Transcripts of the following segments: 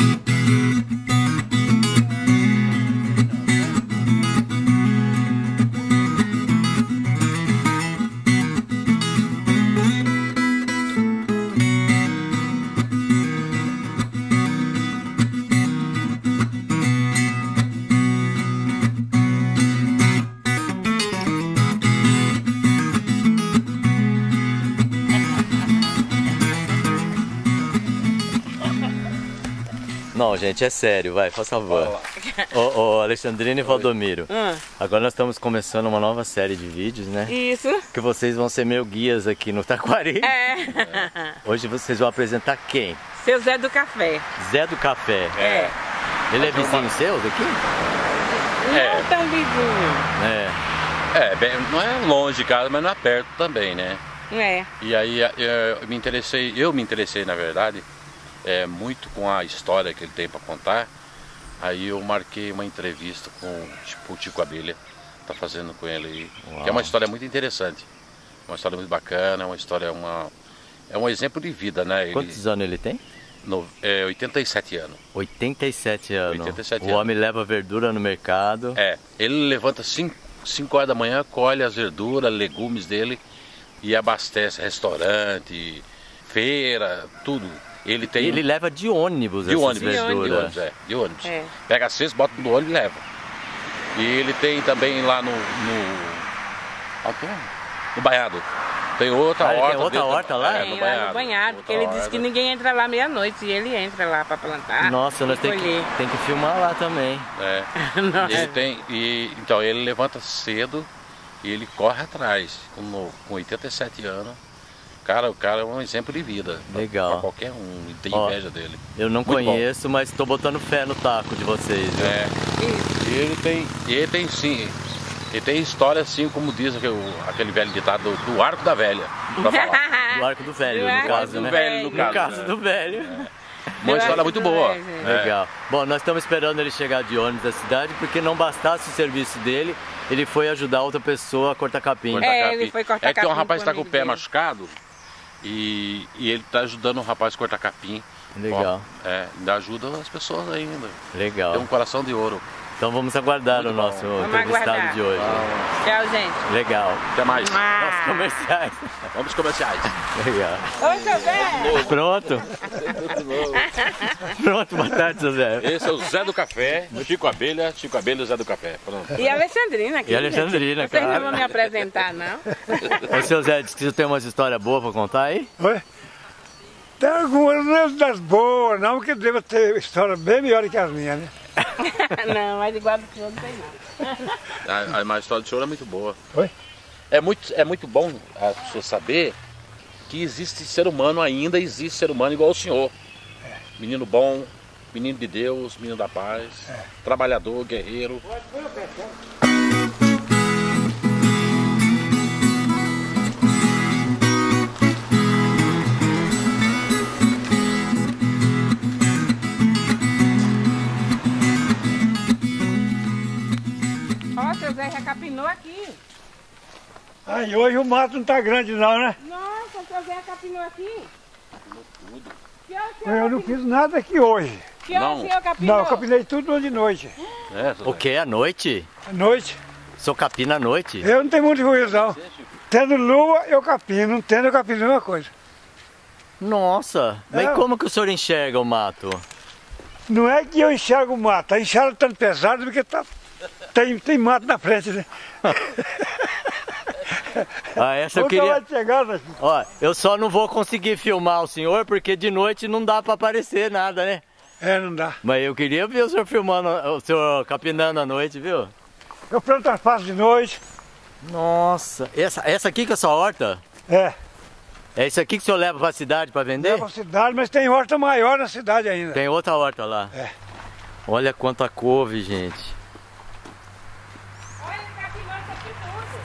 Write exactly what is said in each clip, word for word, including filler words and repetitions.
Não, gente, é sério, vai, faz favor. Ô, ô, Alexandrina e Valdomiro, hum. agora nós estamos começando uma nova série de vídeos, né? Isso. Que vocês vão ser meio guias aqui no Taquari. É. Hoje vocês vão apresentar quem? Seu Zé do Café. Zé do Café. É. Ele é vizinho seu daqui? Não É. tão vizinho. É. É, bem, não é longe de casa, mas não é perto também, né? É. E aí eu me interessei, eu me interessei na verdade, é, muito com a história que ele tem para contar. Aí eu marquei uma entrevista com tipo, o Tico Abelha, tá fazendo com ele aí, que é uma história muito interessante, uma história muito bacana, uma história, uma, é um exemplo de vida, né? Ele, Quantos anos ele tem? no, é, oitenta e sete anos. oitenta e sete anos. oitenta e sete o anos. homem leva verdura no mercado. É, ele levanta cinco horas da manhã, colhe as verduras, legumes dele e abastece restaurante, feira, tudo. Ele tem. Ele leva de ônibus de essas ônibus, verduras. de ônibus, é, de ônibus. É. Pega a cesta, bota no ônibus e leva. E ele tem também lá no. no, aqui, no Banhado. Tem outra Ah, ele horta. tem outra dentro- horta lá? É, Tem no lá Banhado. no banhado, porque Outra ele disse horta. que ninguém entra lá meia-noite e ele entra lá para plantar. Nossa, nós e temos colher. que, tem que filmar lá também. É. Nossa. Ele tem. E, então ele levanta cedo e ele corre atrás. Com, no- com oitenta e sete anos. Cara, o cara é um exemplo de vida. Legal. Pra qualquer um. E tem Ó, inveja dele. Eu não Muito conheço, mas estou botando fé no taco de vocês, viu? É. E ele tem. Ele tem sim. Ele tem história assim, como diz aquele, aquele velho ditado do, do arco da velha. Pra falar. Do arco do velho, Do no arco caso, do né? velho, no no caso, caso né? do velho. Uma Eu história acho muito que boa. não é, gente. É. Legal. Bom, nós estamos esperando ele chegar de ônibus da cidade, porque não bastasse o serviço dele, ele foi ajudar outra pessoa a cortar capim. Cortar É, capim. ele foi cortar É que tem um capim rapaz que com está com o amigo pé dele. machucado e, e ele está ajudando o rapaz a cortar capim. Legal. Ó, é, ainda ajuda as pessoas ainda. Legal. Tem um coração de ouro. Então vamos aguardar Muito o bom. nosso Vamos entrevistado aguardar. de hoje. Tchau, gente. Legal. Até mais. Nossos comerciais. Vamos aos comerciais. Legal. Oi, seu Zé. Pronto? Pronto, boa tarde, seu Zé. Esse é o Zé do Café, Chico Abelha, Chico Abelha e Zé do Café. Pronto. E a Alexandrina aqui. E a Alexandrina, gente. Vocês claro. não vão me apresentar, não? Ô, seu Zé, disse que você tem umas histórias boas pra contar aí? Oi? Tem algumas não é das boas, não, que deva ter história bem melhor que as minhas, né? Não, mas igual do senhor não tem não. A, a, a história do senhor é muito boa. Oi? É muito, é muito bom a pessoa saber que existe ser humano ainda, existe ser humano igual o senhor. Menino bom, menino de Deus, menino da paz, trabalhador, guerreiro. Ó, seu Zé já capinou aqui. Aí hoje o mato não tá grande não, né? Nossa, seu Zé capinou aqui. Que hora o Eu senhor não capinou? fiz nada aqui hoje. Que hora Não. o senhor capinou? Não, eu capinei tudo de noite. É, O que? À noite? À noite. Sou capina à noite? Eu não tenho muito juízo não. Tendo lua, eu capino. Não tendo, eu capino a mesma coisa. Nossa, mas É. como que o senhor enxerga o mato? Não é que eu enxergo o mato, eu enxergo tanto pesado porque tá, tem, tem mato na frente, né? Ah, essa eu Nunca queria... vai chegar, né? Ó, eu só não vou conseguir filmar o senhor porque de noite não dá pra aparecer nada, né? É, não dá. Mas eu queria ver o senhor filmando, o senhor capinando à noite, viu? Eu planto as passas de noite. Nossa, essa, essa aqui que é a sua horta? É, É isso aqui que o senhor leva pra cidade pra vender? leva a cidade, mas tem horta maior na cidade ainda. Tem outra horta lá. É. Olha quanta couve, gente. Olha, ele capinou isso aqui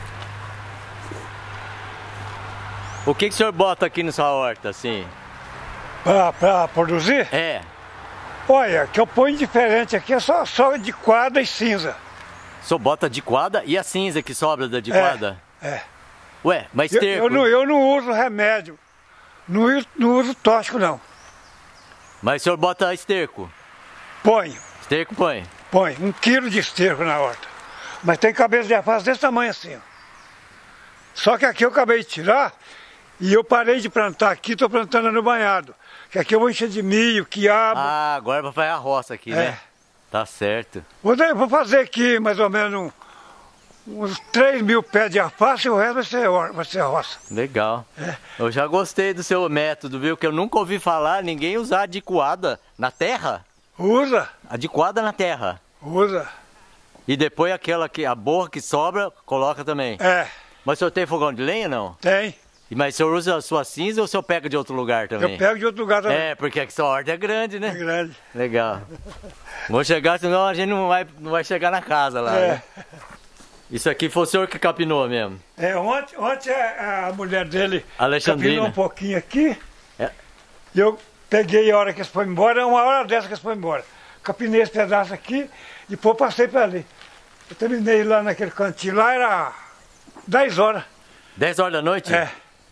tudo. O que, que o senhor bota aqui na sua horta, assim? Pra, pra produzir? É, Olha, que eu ponho diferente aqui é só, só de quadra e cinza. o senhor bota de quadra e a cinza que sobra da de quadra? É. Ué, mas Eu, terco? eu, não, eu não uso remédio. Não, uso- não uso tóxico, não. Mas o senhor bota esterco? Põe. Esterco põe? Põe. Um quilo de esterco na horta. Mas tem cabeça de alface desse tamanho assim, ó. Só que aqui eu acabei de tirar e eu parei de plantar aqui, estou plantando no banhado. Que aqui eu vou encher de milho, quiabo. Ah, agora vai fazer a roça aqui, É. né? Tá certo. Vou, vou fazer aqui mais ou menos um, uns três mil pés de alface e o resto vai ser, hor- vai ser roça. Legal. É. Eu já gostei do seu método, viu? Que eu nunca ouvi falar ninguém usar adicoada na terra. Usa, Adicoada na terra. usa. E depois aquela que, a borra que sobra, coloca também. É, Mas o senhor tem fogão de lenha, não? tem. E Mas o senhor usa a sua cinza ou o senhor pega de outro lugar também? Eu pego de outro lugar também. É, porque aqui sua horta é grande, né? É grande. Legal. Vou chegar, senão a gente não vai, não vai chegar na casa lá. É. Né? Isso aqui foi o senhor que capinou mesmo? É, ontem, ontem a, a mulher dele Alexandrina. capinou um pouquinho aqui. É. E eu peguei a hora que eles foram embora, uma hora dessa que eles foram embora. Capinei esse pedaço aqui e depois passei para ali. Eu terminei lá naquele cantinho, lá era dez horas. dez horas da noite? É.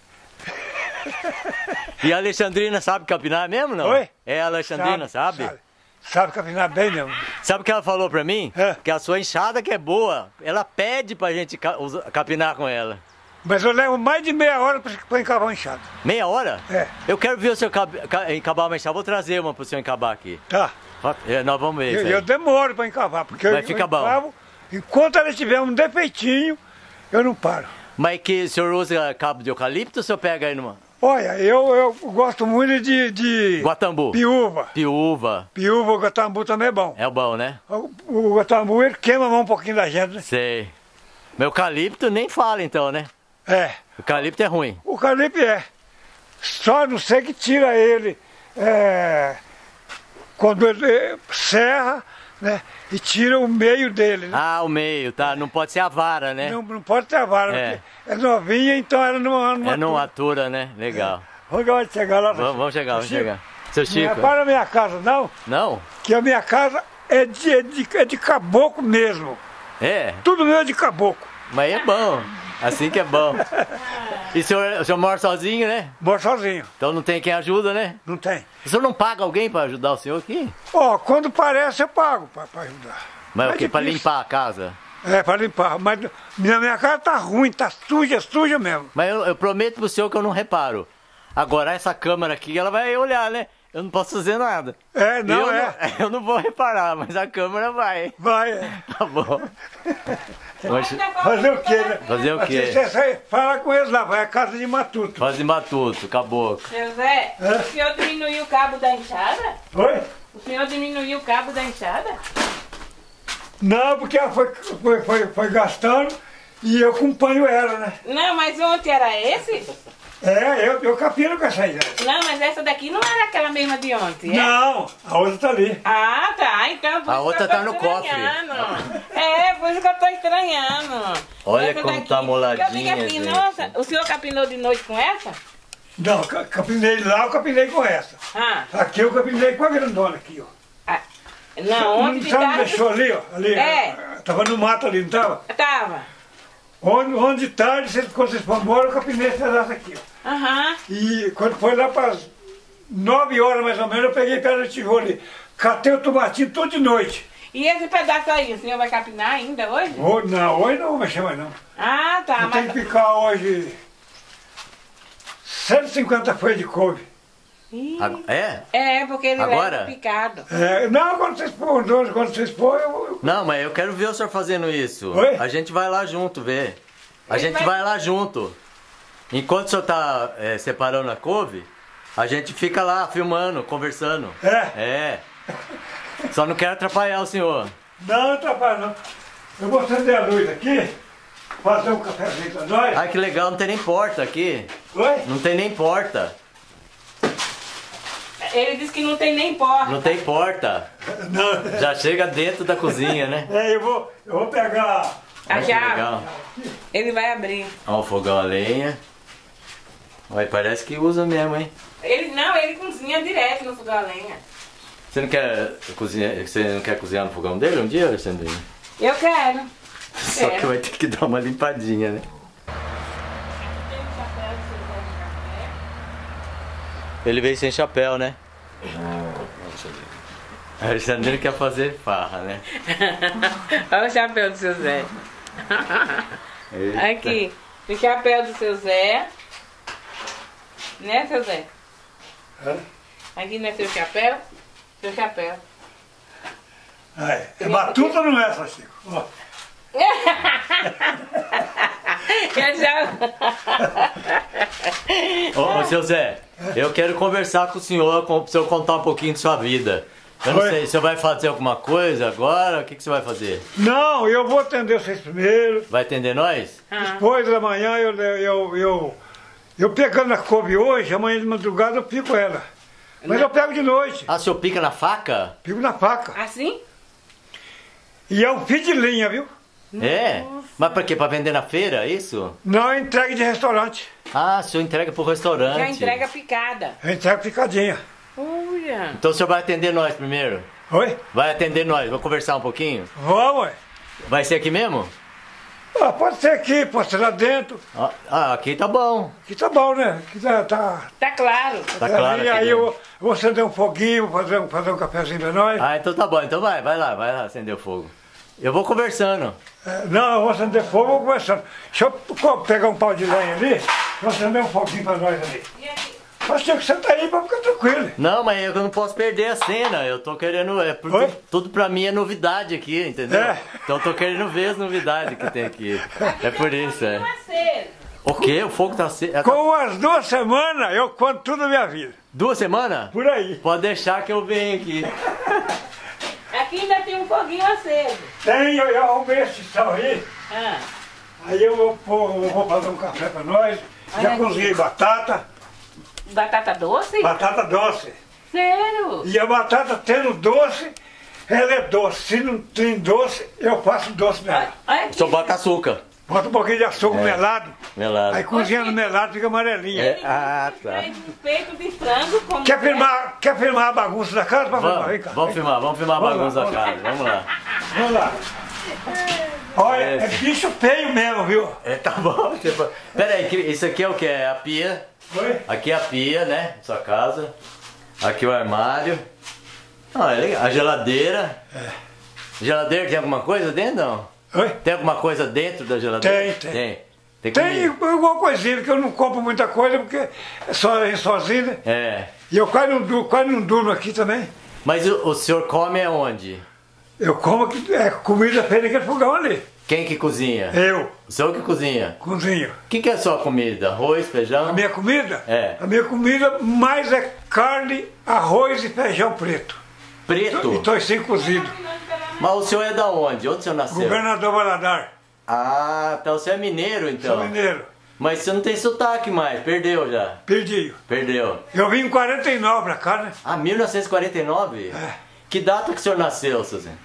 E a Alexandrina sabe capinar mesmo, não? Oi? É a Alexandrina, sabe? Sabe, sabe capinar bem mesmo. Sabe o que ela falou pra mim? É. Que a sua enxada que é boa. Ela pede pra gente ca- usa- capinar com ela. Mas eu levo mais de meia hora para encavar uma enxada. Meia hora? É. Eu quero ver o senhor cab- ca- encabar uma enxada. Vou trazer uma pro senhor encabar aqui. Tá. É, nós vamos ver Eu, isso eu aí. demoro para encavar, porque Mas eu, fica eu bom. encavo, enquanto ela tiver um defeitinho, eu não paro. Mas que o senhor usa cabo de eucalipto ou o senhor pega aí numa... Olha, eu, eu gosto muito de, de Guatambu? piúva. Piúva. Piúva, o guatambu também é bom. É bom, né? O, o guatambu, ele queima a mão um pouquinho da gente, né? Sei. Mas eucalipto nem fala então, né? É, Eucalipto é ruim. o calibre é. Só não sei que tira ele é, quando ele é, serra, né? E tira o meio dele, né? Ah, o meio, tá? Não pode ser a vara, né? Não, não pode ter a vara, É. porque é novinha, então ela não, não É não atura. atura, né? Legal. Vamos chegar lá. Vamos, vamos chegar, vamos Chico, chegar. Seu Não Chico. é para a minha casa, não, Não? que a minha casa é de, é de, é de caboclo mesmo. É, Tudo meu é de caboclo. mas é bom. Assim que é bom. E o senhor, o senhor mora sozinho, né? Moro sozinho, Então não tem quem ajuda, né? não tem. O senhor não paga alguém pra ajudar o senhor aqui? Ó, quando parece eu pago para ajudar. Mas o É quê? Pra difícil. limpar a casa? É, para limpar. Mas minha, minha casa tá ruim, tá suja, suja mesmo. Mas eu, eu prometo pro senhor que eu não reparo. Agora essa câmera aqui, ela vai olhar, né? Eu não posso fazer nada. É, não eu é. Não, eu não vou reparar, mas a câmera vai. Vai, é. Tá bom. Mas, Fazer o quê, né? fazer o quê? Você sai, fala com eles lá, vai a casa de matuto. Fazer matuto, caboclo. Seu Zé, Hã? o senhor diminuiu o cabo da enxada? Oi? O senhor diminuiu o cabo da enxada? Não, porque ela foi, foi, foi, foi gastando e eu acompanho ela, né? Não, mas ontem era esse? É, eu, eu capiro com essa aí. Né? Não, mas essa daqui não era aquela mesma de ontem, é? Não, a outra tá ali. Ah, tá. Então por A isso outra que eu tá tô no cofre. estranhando. É, por isso que eu tô estranhando. Olha Essa como daqui, tá moladinha, eu fiquei assim, gente. nossa, o senhor capinou de noite com essa? Não, ca- capinei lá, eu capinei com essa. Ah, Aqui eu capinei com a grandona aqui, ó. ah, não, ontem de Sabe, tarde... deixou ali, ó. Ali, É. ó, tava no mato ali, não tava? Tava. Onde, onde de tarde, vocês- quando vocês foram embora, eu capinei esse pedaço aqui, ó. Aham. E quando foi lá para as nove horas mais ou menos, eu peguei pedra de tijolo ali. Catei o tomatinho todo de noite. E esse pedaço aí, o senhor vai capinar ainda hoje? Oh, não, hoje não vou mexer mais não. Ah, tá. Eu tenho Mas... que picar hoje cento e cinquenta folhas de couve. Ih, Ag- É? É, porque ele Agora? leva picado. É, não, quando vocês pôr, quando vocês pôr, eu, eu... Não, mas eu quero ver o senhor fazendo isso. Oi? A gente vai lá junto ver. A Ele gente vai- vai lá junto. Enquanto o senhor tá é, separando a couve, a gente fica lá filmando, conversando. É? É. Só não quero atrapalhar o senhor. Não, não atrapalha não. Eu vou acender a luz aqui, fazer um cafezinho pra nós. Ai, que legal, não tem nem porta aqui. Oi? Não tem nem porta. Ele disse que não tem nem porta. Não tem porta. Não. Já chega dentro da cozinha, né? É, eu vou, eu vou pegar... A Olha que chave. legal. Ele vai abrir. Ó, o fogão a lenha. Olha, parece que usa mesmo, hein? Ele não, ele cozinha direto no fogão a lenha. Você não quer cozinhar, você não quer cozinhar no fogão dele um dia, Alexandrina? Eu quero. Só que Quero. vai ter que dar uma limpadinha, né? Tem um chapéu que você pode café. Ele veio sem chapéu, né? A Alexandrina quer fazer farra, né? Olha o chapéu do seu Zé. Eita. Aqui, o chapéu do seu Zé. Né, seu Zé? É? Aqui não é seu chapéu? Seu chapéu. Ah, é. É batuta ou não é, só Chico? Ó. Eu já... Ô, ô, seu Zé, eu quero conversar com o senhor, com o senhor contar um pouquinho de sua vida. Eu não Oi. sei, o senhor vai fazer alguma coisa agora? O que, que você vai fazer? Não, eu vou atender vocês primeiro. Vai atender nós? Ah, Depois da manhã eu, eu, eu, eu pegando a couve hoje, amanhã de madrugada eu pico ela. Mas eu pego de noite, Ah, o senhor pica na faca? pico na faca. assim? E é um fio de linha, viu? É? Mas pra quê? Pra vender na feira, é isso? Não é entrega de restaurante, Ah, o senhor entrega pro restaurante. Já entrega picada. é entrega picadinha. Olha. Então o senhor vai atender nós primeiro? Oi? Vai atender nós, vou conversar um pouquinho? Vamos, ué. Vai ser aqui mesmo? Ah, pode ser aqui, pode ser lá dentro. Ah, ah, aqui tá bom. Aqui tá bom, né? Aqui tá... tá... Tá claro. Tá claro aí aqui aí dentro. eu vou acender um foguinho, vou fazer, um- fazer um cafezinho pra nós. Ah, então tá bom. Então vai, vai lá, vai lá acender o fogo. Eu vou conversando. É, não, eu vou acender fogo, vou conversando. Deixa eu co- pegar um pau de lenha ali, vou acender um foguinho pra nós ali. Mas tinha que sentar aí pra ficar tranquilo. Não, mas eu não posso perder a cena. Eu tô querendo. É, por- Oi? tudo pra mim é novidade aqui, entendeu? É. Então eu tô querendo ver as novidades que tem aqui. É por isso, é. Parceiro. O quê? O fogo tá cedo? Com umas duas semanas eu conto tudo da minha vida. Duas semanas? Por aí. Pode deixar que eu venho aqui. Aqui ainda tem um foguinho aceso. Tem, eu já arrumei esse sal aí. Ah, Aí eu vou, pôr- eu vou fazer um café pra nós. Já Olha cozinhei batata, batata doce? batata doce. Sério? E a batata tendo doce, ela é doce. Se não tem doce, eu faço doce nela. Olha Só aqui. bota açúcar. Bota um pouquinho de açúcar melado, Melado. aí cozinha no melado, fica amarelinha. É. Ah, tá. Peito de frango com... Quer filmar, quer filmar a bagunça da casa? Pra filmar, vem cá. Vamos, vamos filmar, vamos filmar a Vamos lá, bagunça da vamos lá. casa. Vamos lá. Vamos lá. Olha, é bicho feio mesmo, viu? É, tá bom. Tipo, pera aí, que- isso aqui é o que? É a pia. Oi? Aqui é a pia, né? Sua casa. Aqui o armário. Ah, é legal. A geladeira. Geladeira tem alguma coisa dentro, não? Oi? Tem alguma coisa dentro da geladeira? Tem, tem. Tem, tem Tem comida. alguma coisinha, que eu não compro muita coisa, porque é só eu sozinho, né? É. E eu quase não, durmo, quase não durmo aqui também. Mas o, o senhor come aonde? Eu como aqui, é, comida feita naquele fogão ali. Quem que cozinha? Eu O senhor que cozinha? cozinho. O que, que é a sua comida? Arroz, feijão? A minha comida? É. A minha comida mais é carne, arroz e feijão preto. Preto? E toicinho cozido. Mas o senhor é da onde? Onde o senhor nasceu? Governador Valadares, Ah, então você é mineiro então. sou mineiro. Mas você não tem sotaque mais, perdeu já. Perdi. Perdeu. Eu vim em quarenta e nove pra cá, né? Ah, mil novecentos e quarenta e nove? É. Que data que o senhor nasceu, seu Zé?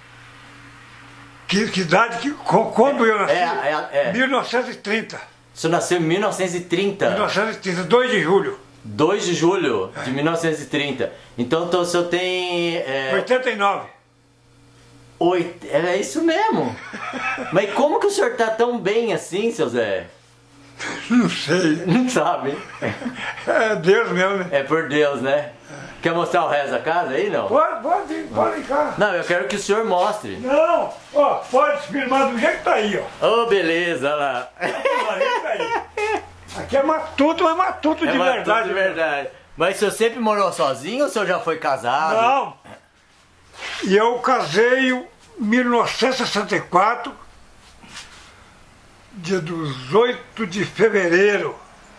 Que, que idade, que, co- quando eu nasci? É, é, é. mil novecentos e trinta. O senhor nasceu em mil novecentos e trinta? mil novecentos e trinta, dois de julho. dois de julho É. de mil novecentos e trinta. Então, então o senhor tem... É, oitenta e nove. oit... é isso mesmo. Mas como que o senhor tá tão bem assim, seu Zé? Não sei. Não sabe. É Deus mesmo, né? É por Deus, né? Quer mostrar o resto da casa aí, não? Pode, pode, ir, pode ir cá. Não, eu quero que o senhor mostre. Não, ó, pode filmar do jeito que tá aí, ó. Ô, beleza, olha lá. Do jeito que tá aí. Aqui é matuto, mas matuto É de uma- verdade. tudo de verdade. Mas o senhor sempre morou sozinho ou o senhor já foi casado? Não. E eu casei em mil novecentos e sessenta e quatro, dia dezoito de fevereiro.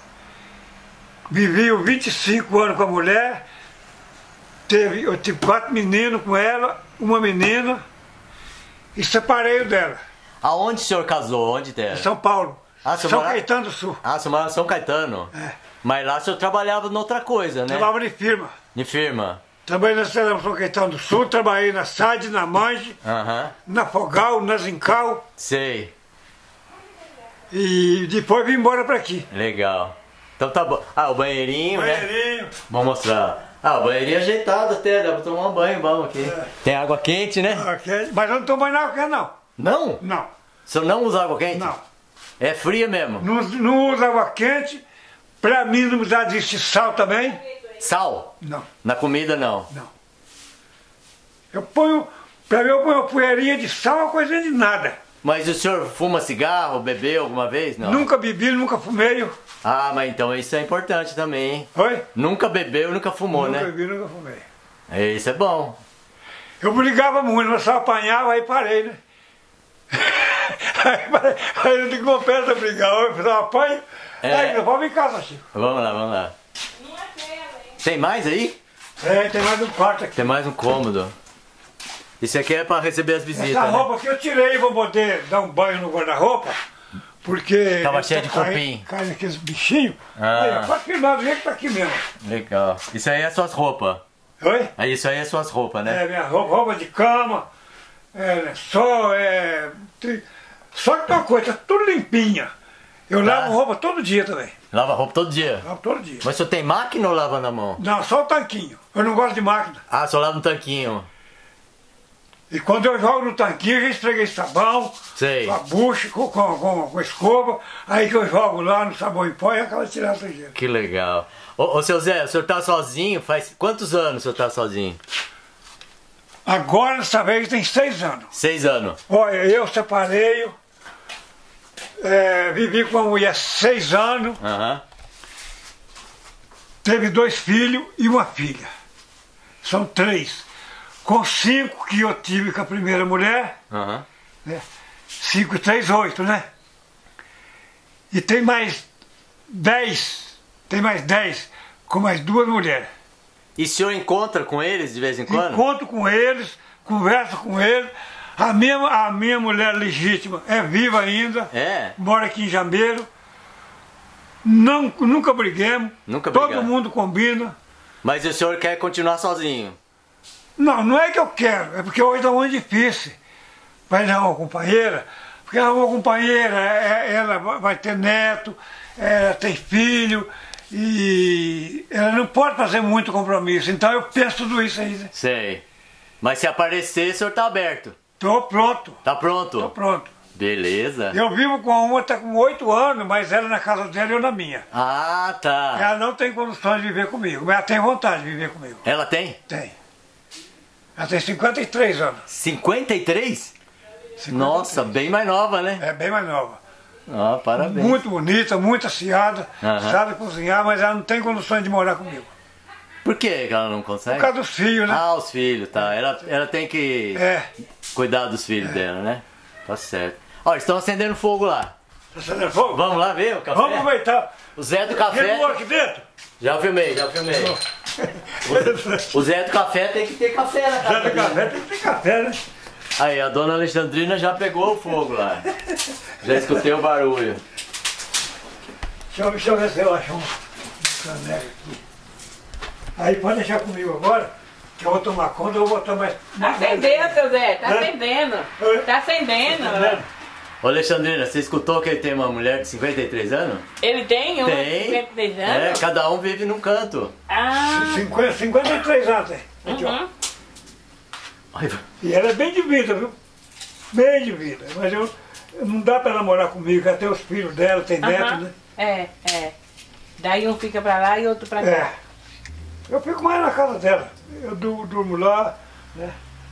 Vivi os vinte e cinco anos com a mulher. Teve, eu tive quatro meninos com ela, uma menina, e separei dela, Aonde o senhor casou? Onde tem? em São Paulo, Ah, você São mora- Caetano do Sul. Ah, você morava em São Caetano? É. Mas lá o senhor trabalhava noutra coisa, né? Trabalhava de firma. De firma. Trabalhei na Cidade de São Caetano do Sul, trabalhei na S A D, na Mange, Aham. na Fogal, na Zincal, Sei. e depois vim embora pra aqui. Legal. Então tá bom. Ah, o banheirinho, né? Banheirinho. Vamos mostrar. Ah, o banheirinho ajeitado até, dá pra tomar um banho bom aqui. Tem água quente, né? Ok, mas eu não tomo mais água quente, não. Não? Não, O senhor não usa água quente? não. É fria mesmo? Não, não uso água quente. Pra mim não precisa de sal também. Sal? Não, Na comida não. não. Eu ponho, pra mim eu ponho uma poeirinha de sal, uma coisinha de nada. Mas o senhor fuma cigarro, bebeu alguma vez? Não. Nunca bebi, nunca fumei. Ah, mas então isso é importante também, hein? Oi? Nunca bebeu, nunca fumou, nunca né? Nunca bebi, nunca fumei. É, isso é bom. Eu brigava muito, mas só apanhava, aí parei, né? aí, aí eu digo, uma peça brigar, eu fiz um apanho. É. Aí, vamos em casa, Chico. Vamos lá, vamos lá. Tem mais aí? É, tem mais um quarto aqui. Tem mais um cômodo. Isso aqui é pra receber as visitas, Essa né? roupa aqui eu tirei, vou poder dar um banho no guarda-roupa, porque... Tava cheio de cai- cupim. Cai naqueles bichinhos. Ah. Aí, pode filmar do jeito que tá aqui mesmo. Legal. Isso aí é suas roupas. Oi? É isso aí é suas roupas, né? É, minha roupa, roupa de cama, é, só, é... tem- Só que tem uma coisa, tá tudo limpinha. Eu Tá. lavo roupa todo dia também. Lava roupa todo dia. Lavo todo dia. Mas o senhor tem máquina ou lava na mão? Não, só o tanquinho. Eu não gosto de máquina. Ah, só lava no tanquinho. E quando eu jogo no tanquinho, eu já esfreguei sabão, Sei. com a bucha, com, com, com, com escova, aí que eu jogo lá no sabão em pó e acaba tirando a sujeira. Que legal. Ô, ô, seu Zé, o senhor tá sozinho? Faz quantos anos o senhor tá sozinho? Agora, dessa vez, tem seis anos. Seis anos. Olha, eu separei, é, vivi com uma mulher seis anos, Aham. teve dois filhos e uma filha. São três. Com cinco que eu tive com a primeira mulher, Aham. né? Cinco e três, oito, né? E tem mais dez, tem mais dez com mais duas mulheres. E o senhor encontra com eles de vez em quando? Encontro com eles, converso com eles. A minha, a minha mulher legítima é viva ainda, É? mora aqui em Jambeiro. Não, nunca briguemos, Nunca todo brigaram. mundo combina. Mas o senhor quer continuar sozinho? Não, não é que eu quero, é porque hoje está muito difícil para arrumar uma companheira, porque uma companheira, é- ela vai ter neto, ela tem filho, e ela não pode fazer muito compromisso, então eu penso tudo isso aí, né? Sei. Mas se aparecer, o senhor tá aberto. Estou pronto, Tá pronto? estou pronto. Beleza. Eu vivo com uma, está com oito anos, mas ela na casa dela e eu na minha. Ah, tá. Ela não tem condições de viver comigo, mas ela tem vontade de viver comigo. Ela tem? Tem. Ela tem cinquenta e três anos. cinquenta e três? cinquenta e três. Nossa, bem mais nova, né? É bem mais nova. Ah, parabéns. Muito bonita, muito aciada, Aham. sabe cozinhar, mas ela não tem condições de morar comigo. Por que que ela não consegue? Por causa dos filhos, né? Ah, os filhos, tá. Ela, ela tem que É. cuidar dos filhos dela, né? Tá certo. Ó, estão acendendo fogo lá. Tá acendendo fogo? Vamos lá ver o café? Vamos aproveitar. O Zé do Filmou café... aqui dentro? Já filmei, já filmei. O, o Zé do café tem que ter café na Já casa do dele. café tem que ter café, né? Aí, a dona Alexandrina já pegou o fogo lá. Já escutei o barulho. Deixa eu, deixa eu ver se eu acho um, um caneco aqui. Aí pode deixar comigo agora, que eu vou tomar conta, eu vou botar mais... Tá acendendo, seu Zé, tá Hã? acendendo. Oi? Tá acendendo. Tá vendo? Ô Alexandrina, você escutou que ele tem uma mulher de cinquenta e três anos? Ele tem um Tem. cinquenta e três É, anos? cada um vive num canto. Ah, cinquenta, cinquenta e três anos tem. Aqui, ó. uhum. Ai, E ela é bem de vida, viu? Bem de vida. Mas eu, não dá pra ela morar comigo, até os filhos dela, tem neto, Aham. né? É, é. Daí um fica pra lá e outro pra cá. É. Eu fico mais na casa dela. Eu du- durmo lá, né?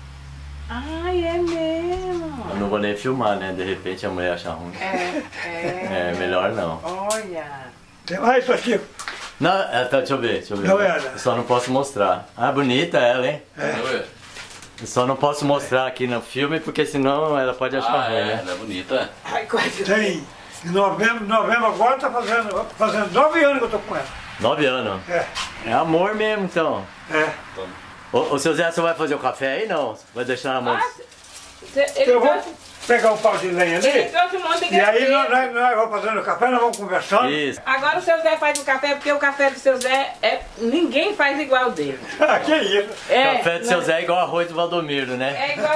Ai, é mesmo. eu não vou nem filmar, né? De repente a mulher acha ruim. É, é. É, melhor não. Olha. Tem mais isso aqui. Não, é, tá, deixa eu ver, deixa eu ver. Não é ela. Eu só não posso mostrar. Ah, bonita ela, hein? Eu só não posso mostrar aqui no filme, porque senão ela pode achar Ah, ruim, é, né? ela é bonita. Ai, quase. Tem. Em novembro, novembro agora tá fazendo, fazendo nove anos que eu tô com ela. Nove anos. É. É amor mesmo, então. É. Ô, ô seu Zé, você vai fazer o café aí, não? Vai deixar na mão? Ah, cê- ele, Eu vou trouxe, pegar um pau de lenha ele ali. trouxe um monte de E aí graveto. nós, nós, nós vamos fazendo o café, nós vamos conversando. Isso. Agora o seu Zé faz o café, porque o café do seu Zé, é, ninguém faz igual o dele. Ah, que isso. É, Café do seu Zé é igual arroz do Valdomiro, né? É igual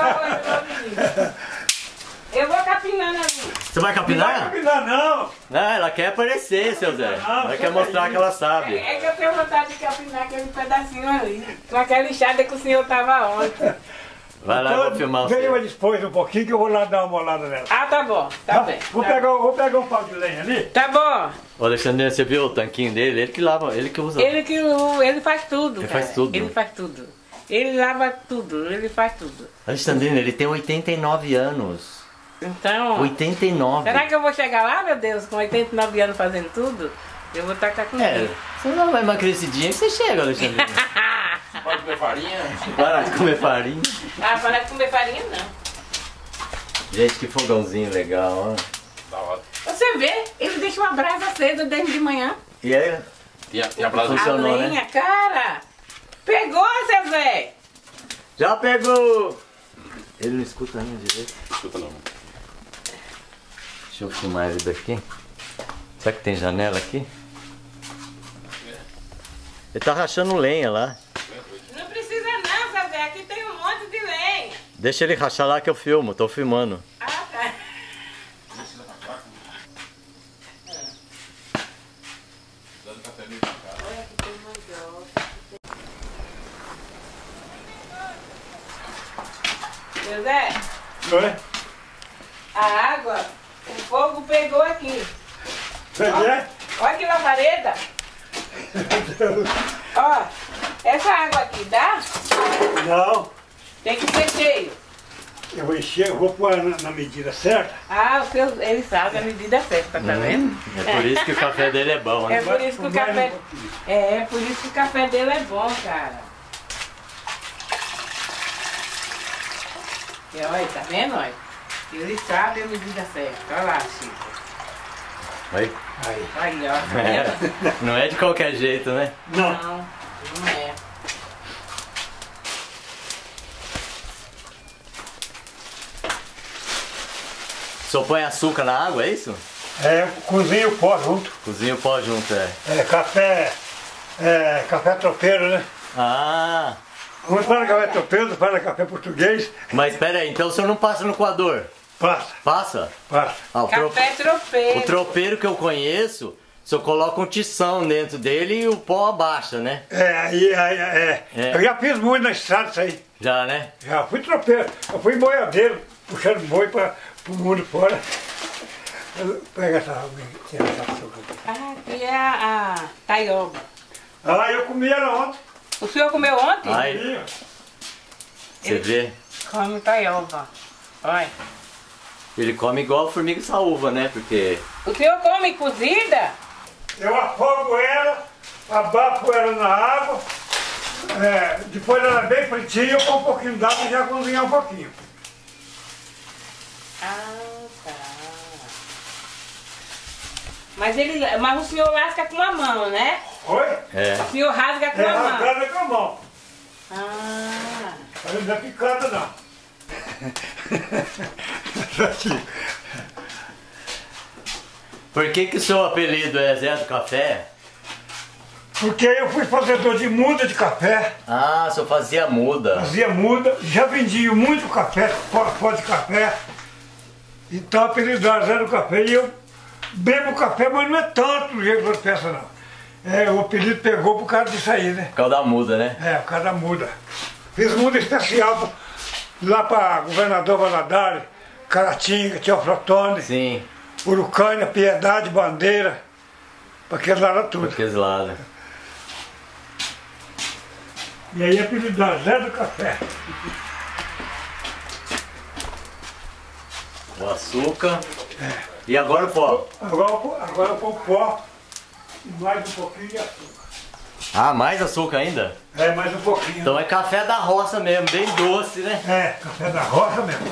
a Eu vou capinando ali. Você vai Não vai capinar? combinar, não. Não, ela quer aparecer, seu Zé. Ela quer mostrar que ela sabe. É que eu tenho vontade de capinar aquele pedacinho ali. Com aquela enxada que o senhor tava ontem. Vai lá, eu vou filmar Venha você. depois um pouquinho que eu vou lá dar uma olhada nela. Ah, tá bom. Tá bem. Vou tá, pegar, vou pegar um pau de lenha ali. tá bom. Ô Alexandre, você viu o tanquinho dele? Ele que lava, ele que usa. Ele que ele faz tudo. Ele cara. faz tudo. Ele faz tudo. Ele lava tudo, ele faz tudo. Alexandrina, ele tem oitenta e nove anos. Então... oitenta e nove. Será que eu vou chegar lá, meu Deus, com oitenta e nove anos fazendo tudo? Eu vou tacar com É, ele. você não vai emagrecidinha que você chega, Alexandrina. Pode comer farinha? Para de comer farinha. Ah, para de comer farinha não. Gente, que fogãozinho legal, ó. Da hora. Você vê, ele deixa uma brasa acesa desde de manhã. E aí, Tem a, tem a brasa. Funcionou, a né? lenha, cara. Pegou, seu Zé. já pegou! Ele não escuta ainda direito. Escuta não. Deixa eu filmar ele daqui. Será que tem janela aqui? Ele tá rachando lenha lá. Não precisa não, seu Zé. Aqui tem um monte de lenha. Deixa ele rachar lá que eu filmo, tô filmando. Ah, tá. Olha aqui tem mandioca. Seu Zé, Oi? a água, o fogo pegou aqui. Peguei? Olha que labareda. Ó, essa água aqui dá? Não. Tem que ser cheio. Eu vou encher, eu vou pôr na, na medida certa. Ah, o seu, ele sabe a medida certa, tá vendo? É por isso que o café dele é bom, É né? por isso que o café. É, é por isso que o café dele é bom, cara. E olha, tá vendo? Olha? Ele sabe a medida certa. Olha lá, Chico. Aí. Aí. Aí, ó. Tá É, vendo? não é de qualquer jeito, né? Não. Não, não é. Só põe açúcar na água, é isso? É, cozinha o pó junto. Cozinha o pó junto, é. É café, é café tropeiro, né? Ah, Uns falam café tropeiro, outros falam café português. mas pera aí, então o senhor não passa no coador? Passa, Passa? passa. Ah, o, tro- Café tropeiro. o tropeiro que eu conheço, o senhor coloca um tição dentro dele e o pó abaixa, né? É, aí, aí, é. É. Eu já fiz muito na estrada isso aí. Já, né? Já fui tropeiro. Eu fui boiadeiro, puxando boi para o mundo fora. Eu- Pega essa água e tira essa açúcar. Ah, aqui é a, a taioba. Ah, eu comi ela ontem. O senhor comeu ontem? Ai, Comi. você vê? Come taioba. Olha. Ele come igual formiga saúva, né? Porque... O senhor come cozida? Eu afogo ela, abafo ela na água. É, depois ela é bem fritinha, eu ponho um pouquinho d'água e já cozinhar um pouquinho. Ah, tá. Mas, ele, mas o senhor lasca com a mão, né? Oi? É. O senhor rasga com É a mão. rasgada com a mão. Ah. Mas não é picada não. Aqui. Por que que o seu apelido é Zé do Café? Porque eu fui fazedor de muda de café, Ah, o senhor fazia muda. fazia muda, já vendia muito café, pó, pó de café. Então apelidaram Zé do Café e eu bebo café, mas não é tanto do jeito que eu peço não. É, o apelido pegou por causa disso aí, né? Por causa da muda, né? É, por causa da muda. Fiz muda especial lá para governador Valadares, Caratinga, Teoflotone, Sim, Urucânia, Piedade, Bandeira, para aquele lado por tudo. aqueles lados. E aí apelidaram Zé do Café. O açúcar. E agora o pó. Agora, eu pô- agora eu ponho pó e mais um pouquinho de açúcar. Ah, mais açúcar ainda? É, mais um pouquinho. Então é café da roça mesmo, bem doce, né? É, café da roça mesmo.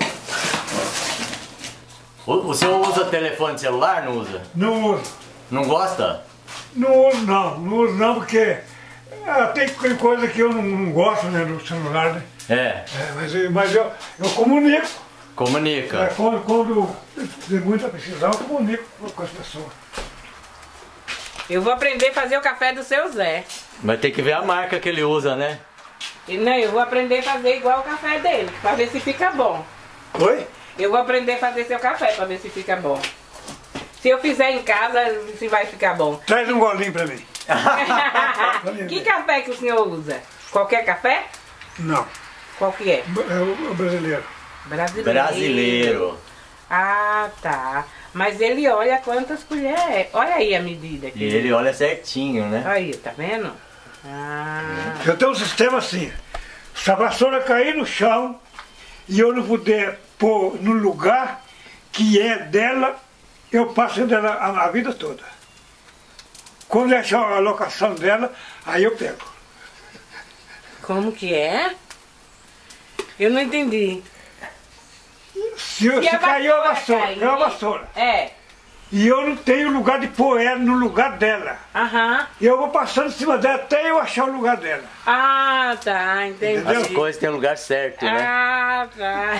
O, o senhor usa telefone celular? Não usa? Não uso. Não gosta? Não uso não, não uso não porque ah, tem tem coisa que eu não, não gosto, né, do celular, né? É, É, mas, eu- mas eu, eu comunico. É, comunica. quando, quando tem muita precisão, eu comunico com as pessoas. Eu vou aprender a fazer o café do seu Zé. Mas tem que ver a marca que ele usa, né? E não, eu vou aprender a fazer igual o café dele, pra ver se fica bom. Oi? Eu vou aprender a fazer seu café pra ver se fica bom. Se eu fizer em casa, se vai ficar bom. Traz um golinho pra mim. Que café que o senhor usa? Qualquer café? Não, Qual que é? é o, o brasileiro. Brasileiro. Brasileiro. Ah, tá. Mas ele olha quantas colheres. Olha aí a medida aqui. E ele olha certinho, né? Aí, tá vendo? Ah. Eu tenho um sistema assim. Se a vassoura cair no chão e eu não puder pôr no lugar que é dela, eu passo dela a, a vida toda. Quando é a locação dela, aí eu pego. Como que é? Eu não entendi. Se, se, se caiu a vassoura, caiu a vassoura. É. E eu não tenho lugar de pôr ela no lugar dela. Aham. E eu vou passando em cima dela até eu achar o lugar dela. Ah, tá, entendi. As coisas têm lugar certo, né? Ah, tá.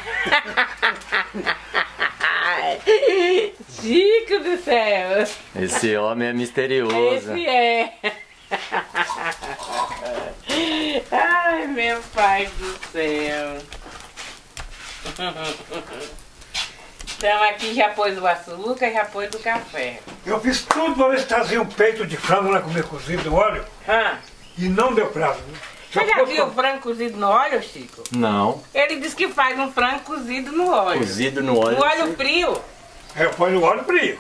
Chico do céu. Esse homem é misterioso. Esse é. Ai, meu pai do céu. Então aqui já pôs o açúcar e já pôs o café. Eu fiz tudo para ver se trazia um peito de frango lá comer cozido no óleo. Ah. E não deu prazo. Você já viu o frango cozido no óleo, Chico? Não. Ele diz que faz um frango cozido no óleo. Cozido no óleo. No óleo frio. É, eu ponho no óleo frio.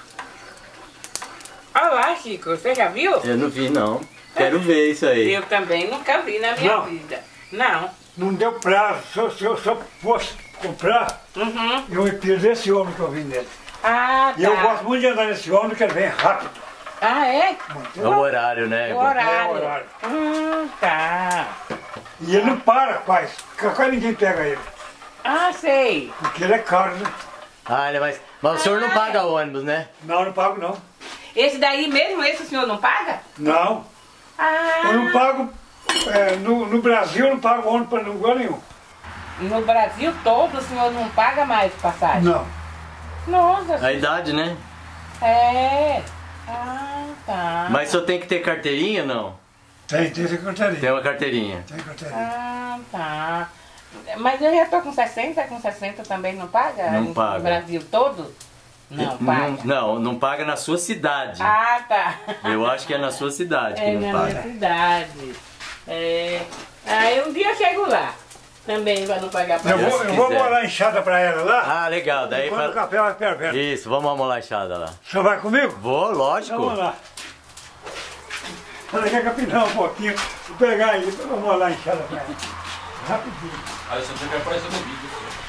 Olha lá, Chico, você já viu? Eu não vi, não. Quero ver isso aí. Eu também nunca vi na minha Não. vida. Não. Não deu prazo. Se eu, se eu, se eu fosse comprar, Uhum. eu ia perder esse homem que eu vi nele. Ah, tá. E eu gosto muito de andar nesse homem, que ele vem rápido. Ah, é? É o horário, né? O horário. É o horário. Hum, tá. E ele não para, pai. Quase ninguém pega ele. Ah, sei. Porque ele é caro, né? Ah, ele é mais... Mas o senhor não paga ônibus, né? Não, eu não pago não. Esse daí mesmo, esse o senhor não paga? Não. Ah. Eu não pago, é, no, no Brasil eu não pago ônibus para lugar nenhum. No Brasil todo o senhor não paga mais passagem? Não. Nossa. A idade, né? É. Ah, tá. Mas o senhor tem que ter carteirinha, não? Tem, tem secretaria. Tem uma carteirinha. Tem carteirinha. Ah, tá. Mas eu já tô com sessenta, com sessenta também não paga? Não No paga. Brasil todo? Não paga. Não, não paga na sua cidade. Ah, tá. Eu acho que é na sua cidade que É não na minha paga. cidade. É. Aí um dia eu chego lá. Também vai não pagar pra Eu mim. vou, eu vou molar a enxada para ela lá. Ah, legal. Daí Quando o pra... café vai fervendo. Isso, vamos amolar a enxada lá. O senhor vai comigo? Vou, lógico. Então, vamos lá. Ela quer capinar um pouquinho. Vou pegar aí, vou molar a enxada para ela. Rapidinho. Aí você quer aparecer no vídeo.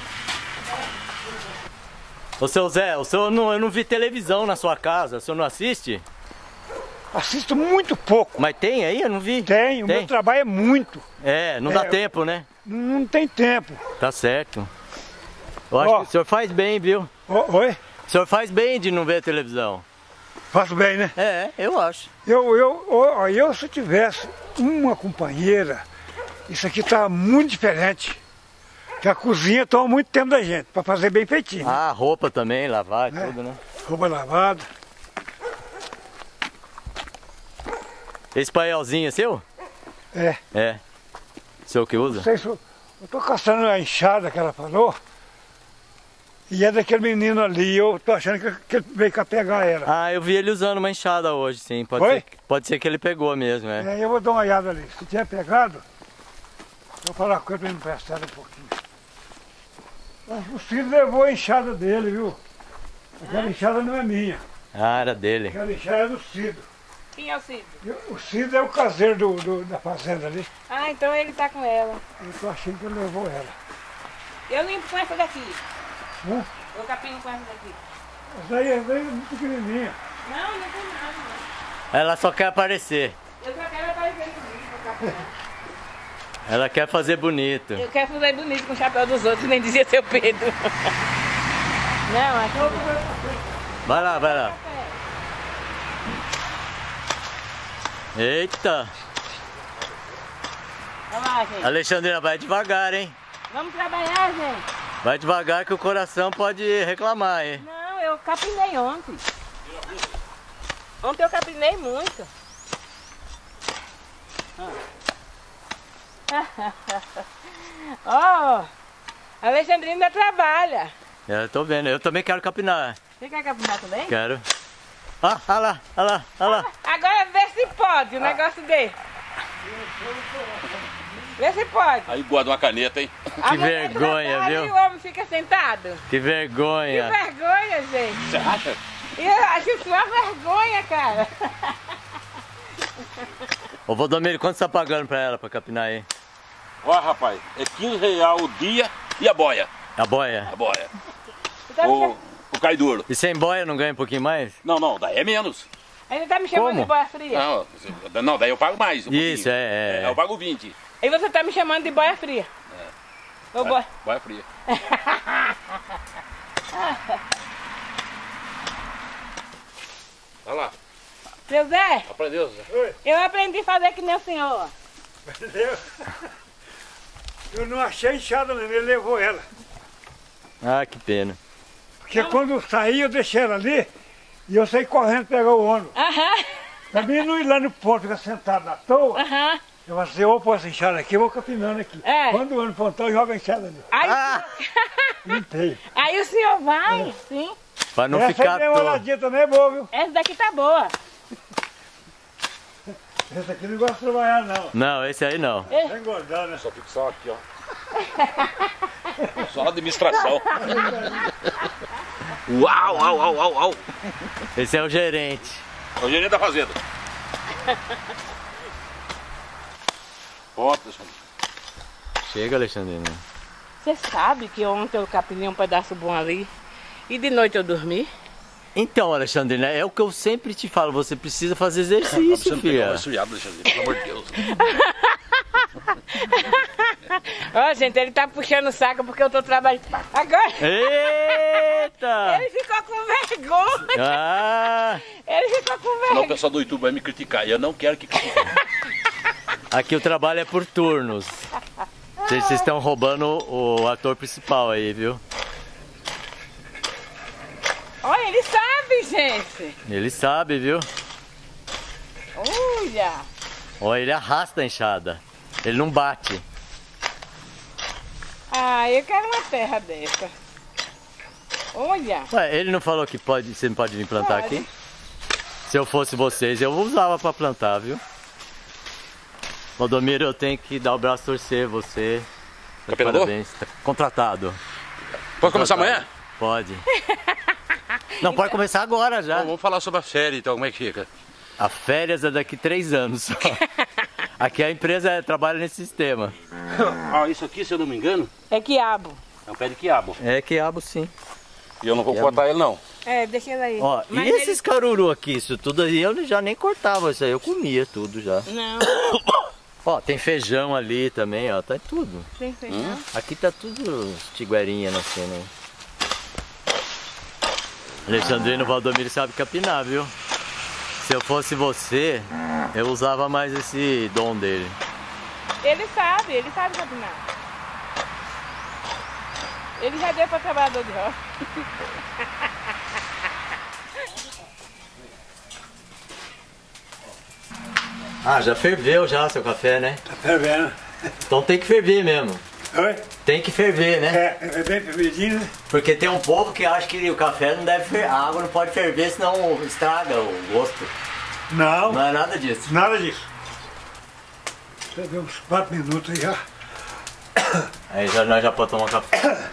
Ô seu Zé, o senhor não, eu não vi televisão na sua casa, o senhor não assiste? Assisto muito pouco. Mas tem aí? Eu não vi. Tem, o Tem? meu trabalho é muito. É, não dá É, tempo, né? Não tem tempo. Tá certo. Eu acho Ó. que o senhor faz bem, viu? Ô, oi? O senhor faz bem de não ver televisão. Faço bem, né? É, eu acho. Eu, eu, ó, eu se tivesse uma companheira, isso aqui tá muito diferente. Que a cozinha toma muito tempo da gente, para fazer bem feitinho. Ah, roupa também, lavar, É. tudo, né? Roupa lavada. Esse paelzinho é seu? É. É. Seu que usa? Não sei se eu, eu tô caçando a enxada que ela falou. E é daquele menino ali, eu tô achando que, que ele veio cá pegar ela. Ah, eu vi ele usando uma enxada hoje, sim. Pode, Foi? ser, pode ser que ele pegou mesmo, é. E aí eu vou dar uma olhada ali. Se tiver pegado, eu vou falar com ele para me emprestar um pouquinho. Mas o filho levou a enxada dele, viu? Aquela enxada não é minha. Ah, era dele. Aquela enxada é do Cido. Quem é o Cid? E o Cido é o caseiro do, do- da fazenda ali. Ah, então ele tá com ela. Eu tô achando que ele levou ela. Eu limpo com essa daqui. Hum? Eu capinho com essa daqui. Essa daí, essa daí é muito pequenininha. Não, não tem nada. Não. Ela só quer aparecer. Eu só quero aparecer bonito. Ela quer fazer bonito. Eu quero fazer bonito com o chapéu dos outros, nem dizia seu Pedro. Não, aqui eu Vai lá, vai lá. Eita! Vamos lá, gente. Alexandrina, vai devagar, hein? Vamos trabalhar, gente. Vai devagar que o coração pode reclamar, hein? Não, eu capinei ontem. Ontem eu capinei muito. Ó, oh, a Alexandrina trabalha. É, eu tô vendo, eu também quero capinar. Você quer capinar também? Quero. Ah, olha lá, olha lá, olha lá. Agora vê se pode o negócio dele. Vê se pode. Aí guarda uma caneta, hein? A Que vergonha, mulher viu? E o homem fica sentado. Que Que vergonha. vergonha, gente. Você acha? Eu acho isso uma vergonha, cara. Ô Valdomiro, quanto você tá pagando pra ela pra capinar aí? Ó, rapaz, é quinze reais o dia e a boia. A boia? A boia. O, o cai duro. E sem boia não ganha um pouquinho mais? Não, não, daí é menos. Ele tá me chamando Como? de boia fria. Não, não, daí eu pago mais. Um Isso, é, é. Eu pago vinte. E você tá me chamando de boia fria. É. Ô, Boia, boia. boia fria. Olha lá. Seu Zé, Aprendeu, Zé? Oi. eu aprendi a fazer que nem o senhor. Eu, eu não achei enxada mesmo, ele levou ela. Ah, que pena. Porque quando eu saí, eu deixei ela ali e eu saí correndo pegar o ônibus. Aham, Pra mim não ir lá no ponto, ficar sentado à toa. aham. Eu falei assim, eu vou pôr essa enxada aqui, eu vou capinando aqui. É. Quando o ônibus pontou, joga a enxada ali. Aí, Ah! Limpei. aí o senhor vai, sim. Pra não Essa ficar aí, minha todo. moladinha também é boa, viu? Essa daqui tá boa. Esse aqui não gosta de trabalhar, não. Não, esse aí não. Tá engordando, né? Só fico só aqui, ó. Só a administração. Uau, uau, uau, uau, uau. Esse é o gerente. É o gerente da fazenda. Pronto, Alexandre. Chega, Alexandrina. Você sabe que ontem eu capinei um pedaço bom ali e de noite eu dormi? Então, Alexandrina, é o que eu sempre te falo, você precisa fazer exercício, filha. Esfriado, Alexandre, pelo amor de Deus. Ó, gente, ele tá puxando o saco porque eu tô trabalhando. Agora, Eita! ele ficou com vergonha. Ah, Ele ficou com Senão o vergonha. pessoal do YouTube vai me criticar e eu não quero que critique. aqui o trabalho é por turnos. Vocês vocês estão roubando o ator principal aí, viu? Olha, ele sabe, gente. Ele sabe, viu? Olha. Olha, ele arrasta a enxada. Ele não bate. Ah, eu quero uma terra dessa. Olha. Ué, ele não falou que pode, você não pode vir plantar Pode. aqui? Se eu fosse vocês, eu usava pra plantar, viu? Valdomiro, eu tenho que dar o braço a torcer, você. Capelador? Parabéns, tá contratado. Pode começar amanhã? Pode. Não, pode começar agora já. Então, vamos falar sobre a série, então, como é que fica? A férias é daqui três anos só. Aqui a empresa é- trabalha nesse sistema. Ah, isso aqui, se eu não me engano, É quiabo. é um pé de quiabo. É quiabo sim. E eu não vou Quiabo. cortar ele, não. É, deixa ele aí. Ó, Mas e esses caruru aqui, isso tudo aí eu já nem cortava, isso aí eu comia tudo já. ele- Não, Ó, tem feijão ali também, ó, tá tudo. tem feijão. Aqui tá tudo tiguerinha na cena aí. Alexandrino Valdomiro sabe capinar, viu? Se eu fosse você, eu usava mais esse dom dele. Ele sabe, ele sabe capinar. Ele já deu para trabalhador de roça. Ah, já ferveu já seu café, né? Tá fervendo. Então tem que ferver mesmo. Oi? Tem que ferver, né? É, é bem fervidinho, né? Porque tem um povo que acha que o café não deve ferver, a água não pode ferver, senão estraga o gosto. Não, Não é nada disso. nada disso. Já deu uns quatro minutos aí já. Aí já, nós já podemos tomar café.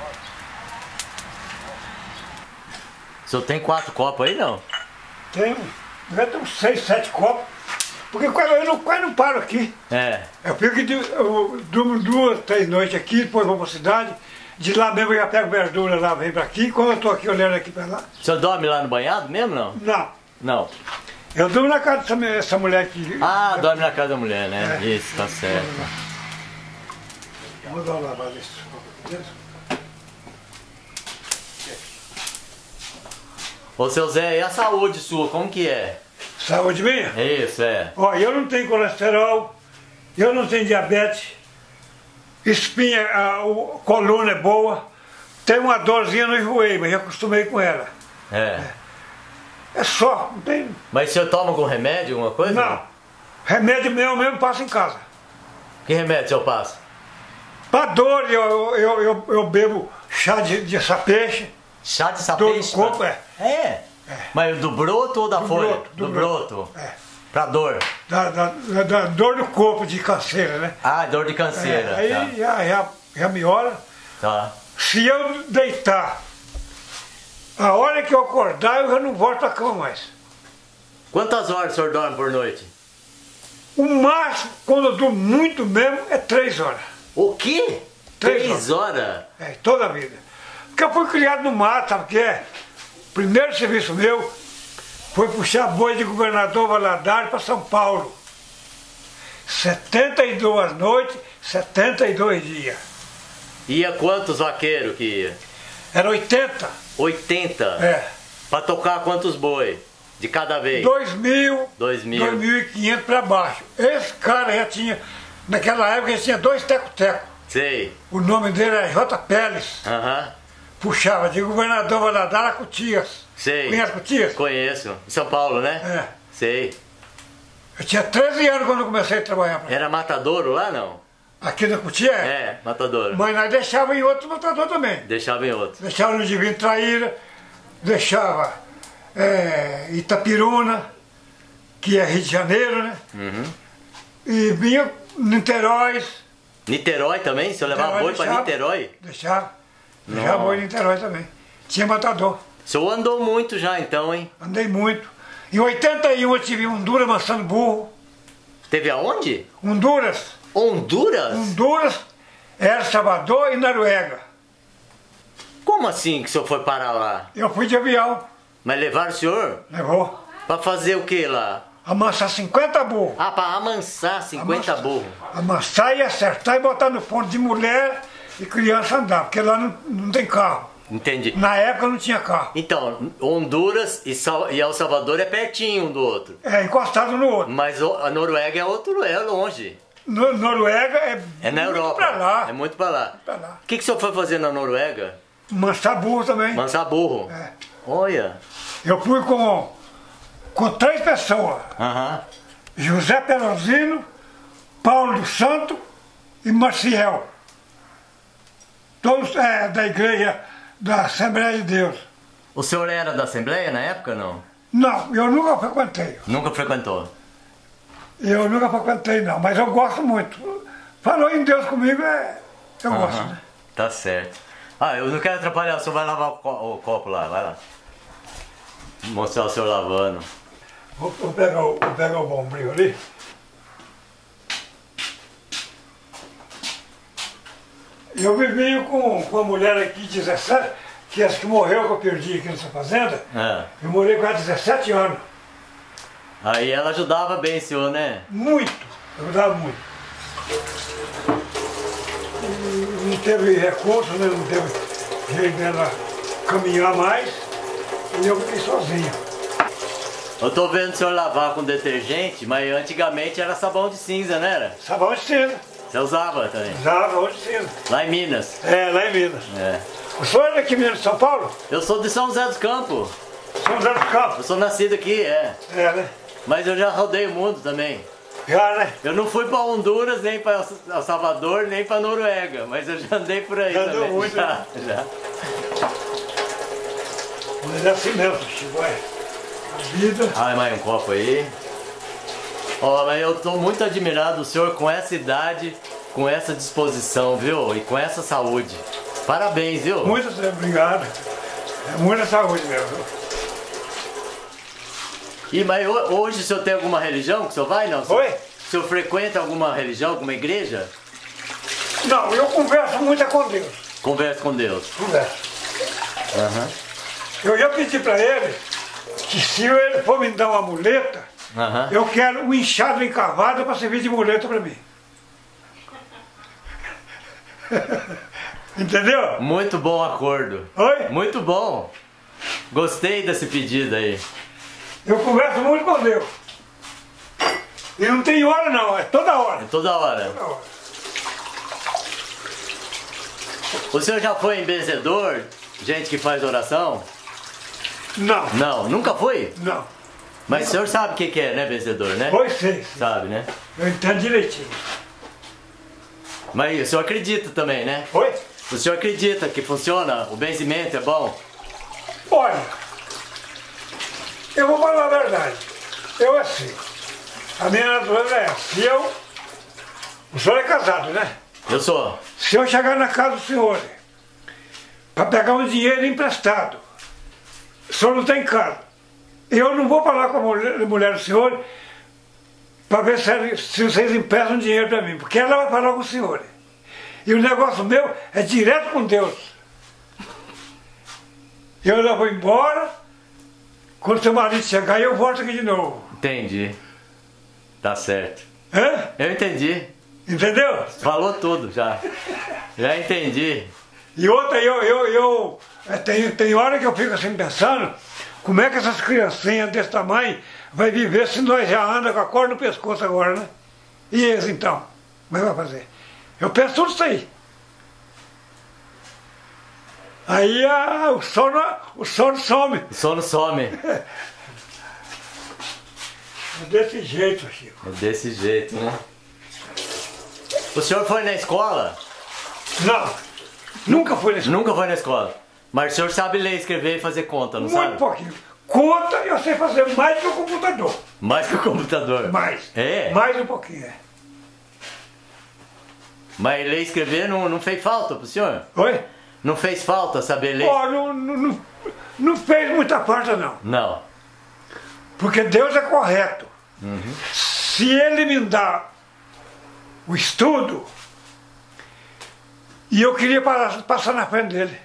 O senhor tem quatro copos aí, não? Tem, já tem uns seis, sete copos. Porque quase- eu não, quase não paro aqui. É. Eu fico de, eu durmo duas, três noites aqui, depois vou pra cidade. De lá mesmo eu já pego verdura lá, vem pra aqui. Quando eu tô aqui olhando aqui pra lá. O senhor dorme lá no banhado mesmo, não? Não. Não. Eu durmo na casa dessa, essa mulher aqui. Ah, dorme na casa da mulher, né? É. Isso, tá certo. Vou dar uma lavada nesse copo. Ô, seu Zé, e a saúde sua, como que é? Saúde minha? Isso, é. Ó, eu não tenho colesterol, eu não tenho diabetes, espinha, a, o- coluna é boa, tem uma dorzinha no joelho, mas já acostumei com ela. É. É só, não tem. Mas o senhor toma algum remédio, alguma coisa? Não. Remédio meu eu mesmo passo em casa. Que remédio o senhor passa? Pra dor, eu, eu, eu, eu bebo chá de, de sapeixe, Chá de dor no sapeixe? corpo, é. É? Mas do broto ou da Do folha? broto, do do broto. broto. É. Pra dor. Da, da, da, da dor no corpo de canseira, né? Ah, dor de canseira. É, aí tá. já, já, já me olha. Tá. Se eu deitar, a hora que eu acordar, eu já não volto à cama mais. Quantas horas o senhor dorme por noite? O máximo, quando eu durmo muito mesmo, é três horas. O quê? Três, Três horas? horas? É, toda a vida. Porque eu fui criado no mato, sabe o que é? O primeiro serviço meu foi puxar boi de Governador Valadares para São Paulo. setenta e duas noites, setenta e dois dias. Ia quantos vaqueiros que ia? Era oitenta. oitenta? É. Pra tocar quantos boi? De cada vez? Dois mil. Dois mil. Dois mil e quinhentos para baixo. Esse cara já tinha, naquela época ele tinha dois teco-teco. Sei. O nome dele era J. Peles. Aham. Puxava de Governador Valadares a Cutias. Sei. Conhece Cutias? Conheço. Em São Paulo, né? É. Sei. Eu tinha treze anos quando eu comecei a trabalhar para Era matadouro lá, não? aqui na Cutia. É, matadouro. Mas nós deixava em outro matador também. Deixava em outro. Deixava no Divino Traíra, deixava é, Itapiruna, que é Rio de Janeiro, né? Uhum. E vinha Niterói. Niterói também? Se eu levava boi pra Niterói? Deixava. Deixava boi em Niterói também. Tinha matador. O senhor andou muito já então, hein? Andei muito. Em oitenta e um eu tive Honduras amassando burro. Teve aonde? Honduras. Honduras? Honduras, El Salvador e Noruega. Como assim que o senhor foi parar lá? Eu fui de avião. Mas levaram o senhor? Levou. Pra fazer o que lá? Amassar cinquenta burros. Ah, pra amansar cinquenta Amassar. burros. Amassar e acertar e botar no ponto de mulher e criança andar, porque lá não, não tem carro. Entendi. Na época não tinha carro. Então, Honduras e, Sal e El Salvador é pertinho um do outro. É, encostado no outro. Mas o- a Noruega é outro, é longe. No, Noruega é, É na muito Europa. pra lá. É muito pra lá. Pra lá. O que, que o senhor foi fazer na Noruega? Amassar burro também. Mansar burro. É. Olha. Eu fui com, com três pessoas. Aham. José Pelosino, Paulo do Santo e Maciel. Todos é, da igreja da Assembleia de Deus. O senhor era da Assembleia na época, não? Não, eu nunca frequentei. Nunca frequentou? Eu nunca frequentei não, mas eu gosto muito. Falou em Deus comigo, é, eu Aham. gosto, né? Tá certo. Ah, eu não quero atrapalhar, o senhor vai lavar o, co o copo lá, vai lá. Mostrar o senhor lavando. Vou, vou, pegar, o, vou pegar o bombril ali. Eu vivi com, com uma mulher aqui de dezessete, que essa que morreu que eu perdi aqui nessa fazenda. É. Eu morei com ela dezessete anos. Aí ela ajudava bem o senhor, né? Muito, ajudava muito. E não teve recurso, né? Não teve jeito dela caminhar mais. E eu fiquei sozinho. Eu tô vendo o senhor lavar com detergente, mas antigamente era sabão de cinza, não era? Sabão de cinza. Você usava também? Usava sabão de cinza. Lá em Minas. É, lá em Minas. É. O senhor é daqui mesmo de São Paulo? Eu sou de São José dos Campos. São José dos Campos. Eu sou nascido aqui, é. É, né? Mas eu já rodei o mundo também. Já, né? Eu não fui pra Honduras, nem pra El Salvador, nem pra Noruega, mas eu já andei por aí Já também. andou muito, já, né? já. Mas é assim mesmo, Chico, é. A vida. Ai, mais um copo aí. Ó, mas eu tô muito admirado do senhor com essa idade, com essa disposição, viu? E com essa saúde. Parabéns, viu? Muito obrigado. É muita saúde mesmo. viu? E, mas ho- hoje o senhor tem alguma religião que o senhor vai, não? Oi? O senhor frequenta alguma religião, alguma igreja? Não, eu converso muito é com Deus. Conversa com Deus. Converso. Aham. Eu já pedi para ele que se ele for me dar uma muleta, Aham. eu quero um inchado encavado para servir de muleta para mim. Entendeu? Muito bom acordo. Oi? Muito bom. Gostei desse pedido aí. Eu converso muito com Deus. E não tem hora não, é toda hora. Toda hora. Toda hora. O senhor já foi em benzedor? Gente que faz oração? Não, Não, nunca foi? não. Mas o senhor sabe o que que é, né, benzedor, né? Pois sei, Sabe, né? eu entendo direitinho. Mas o senhor acredita também, né? Oi? O senhor acredita que funciona? O benzimento é bom? Olha, eu vou falar a verdade. Eu assim, a minha natureza é essa. Se eu, o senhor é casado, né? Eu sou. Se eu chegar na casa do senhor para pegar um dinheiro emprestado, o senhor não tem casa, eu não vou falar com a mulher, a mulher do senhor para ver se, ela, se vocês emprestam dinheiro para mim, porque ela vai falar com o senhor. E o negócio meu é direto com Deus. Eu já vou embora, quando seu marido chegar eu volto aqui de novo. Entendi. Tá certo. Hã? Eu entendi. Entendeu? Falou tudo já. Já entendi. E outra, eu, eu, eu é, tem, tem hora que eu fico assim pensando, como é que essas criancinhas desse tamanho vai viver se nós já andamos com a corda no pescoço agora, né? E eles então? Como é que vai fazer? Eu penso tudo isso aí. Aí a, o, sono, o sono some. O sono some. É desse jeito, Chico. É desse jeito, né? O senhor foi na escola? Não, nunca fui na escola. Nunca foi na escola. Mas o senhor sabe ler, escrever e fazer conta, não Muito sabe? pouquinho. Conta eu sei fazer mais que o computador. Mais que o computador. Mais. É? Mais um pouquinho, é. Mas ler e escrever não, não fez falta pro senhor? Oi? Não fez falta saber ler? Oh, não, não, não, não fez muita falta, não. Não. Porque Deus é correto. Uhum. Se Ele me dá o estudo, e eu queria passar, passar na frente dele.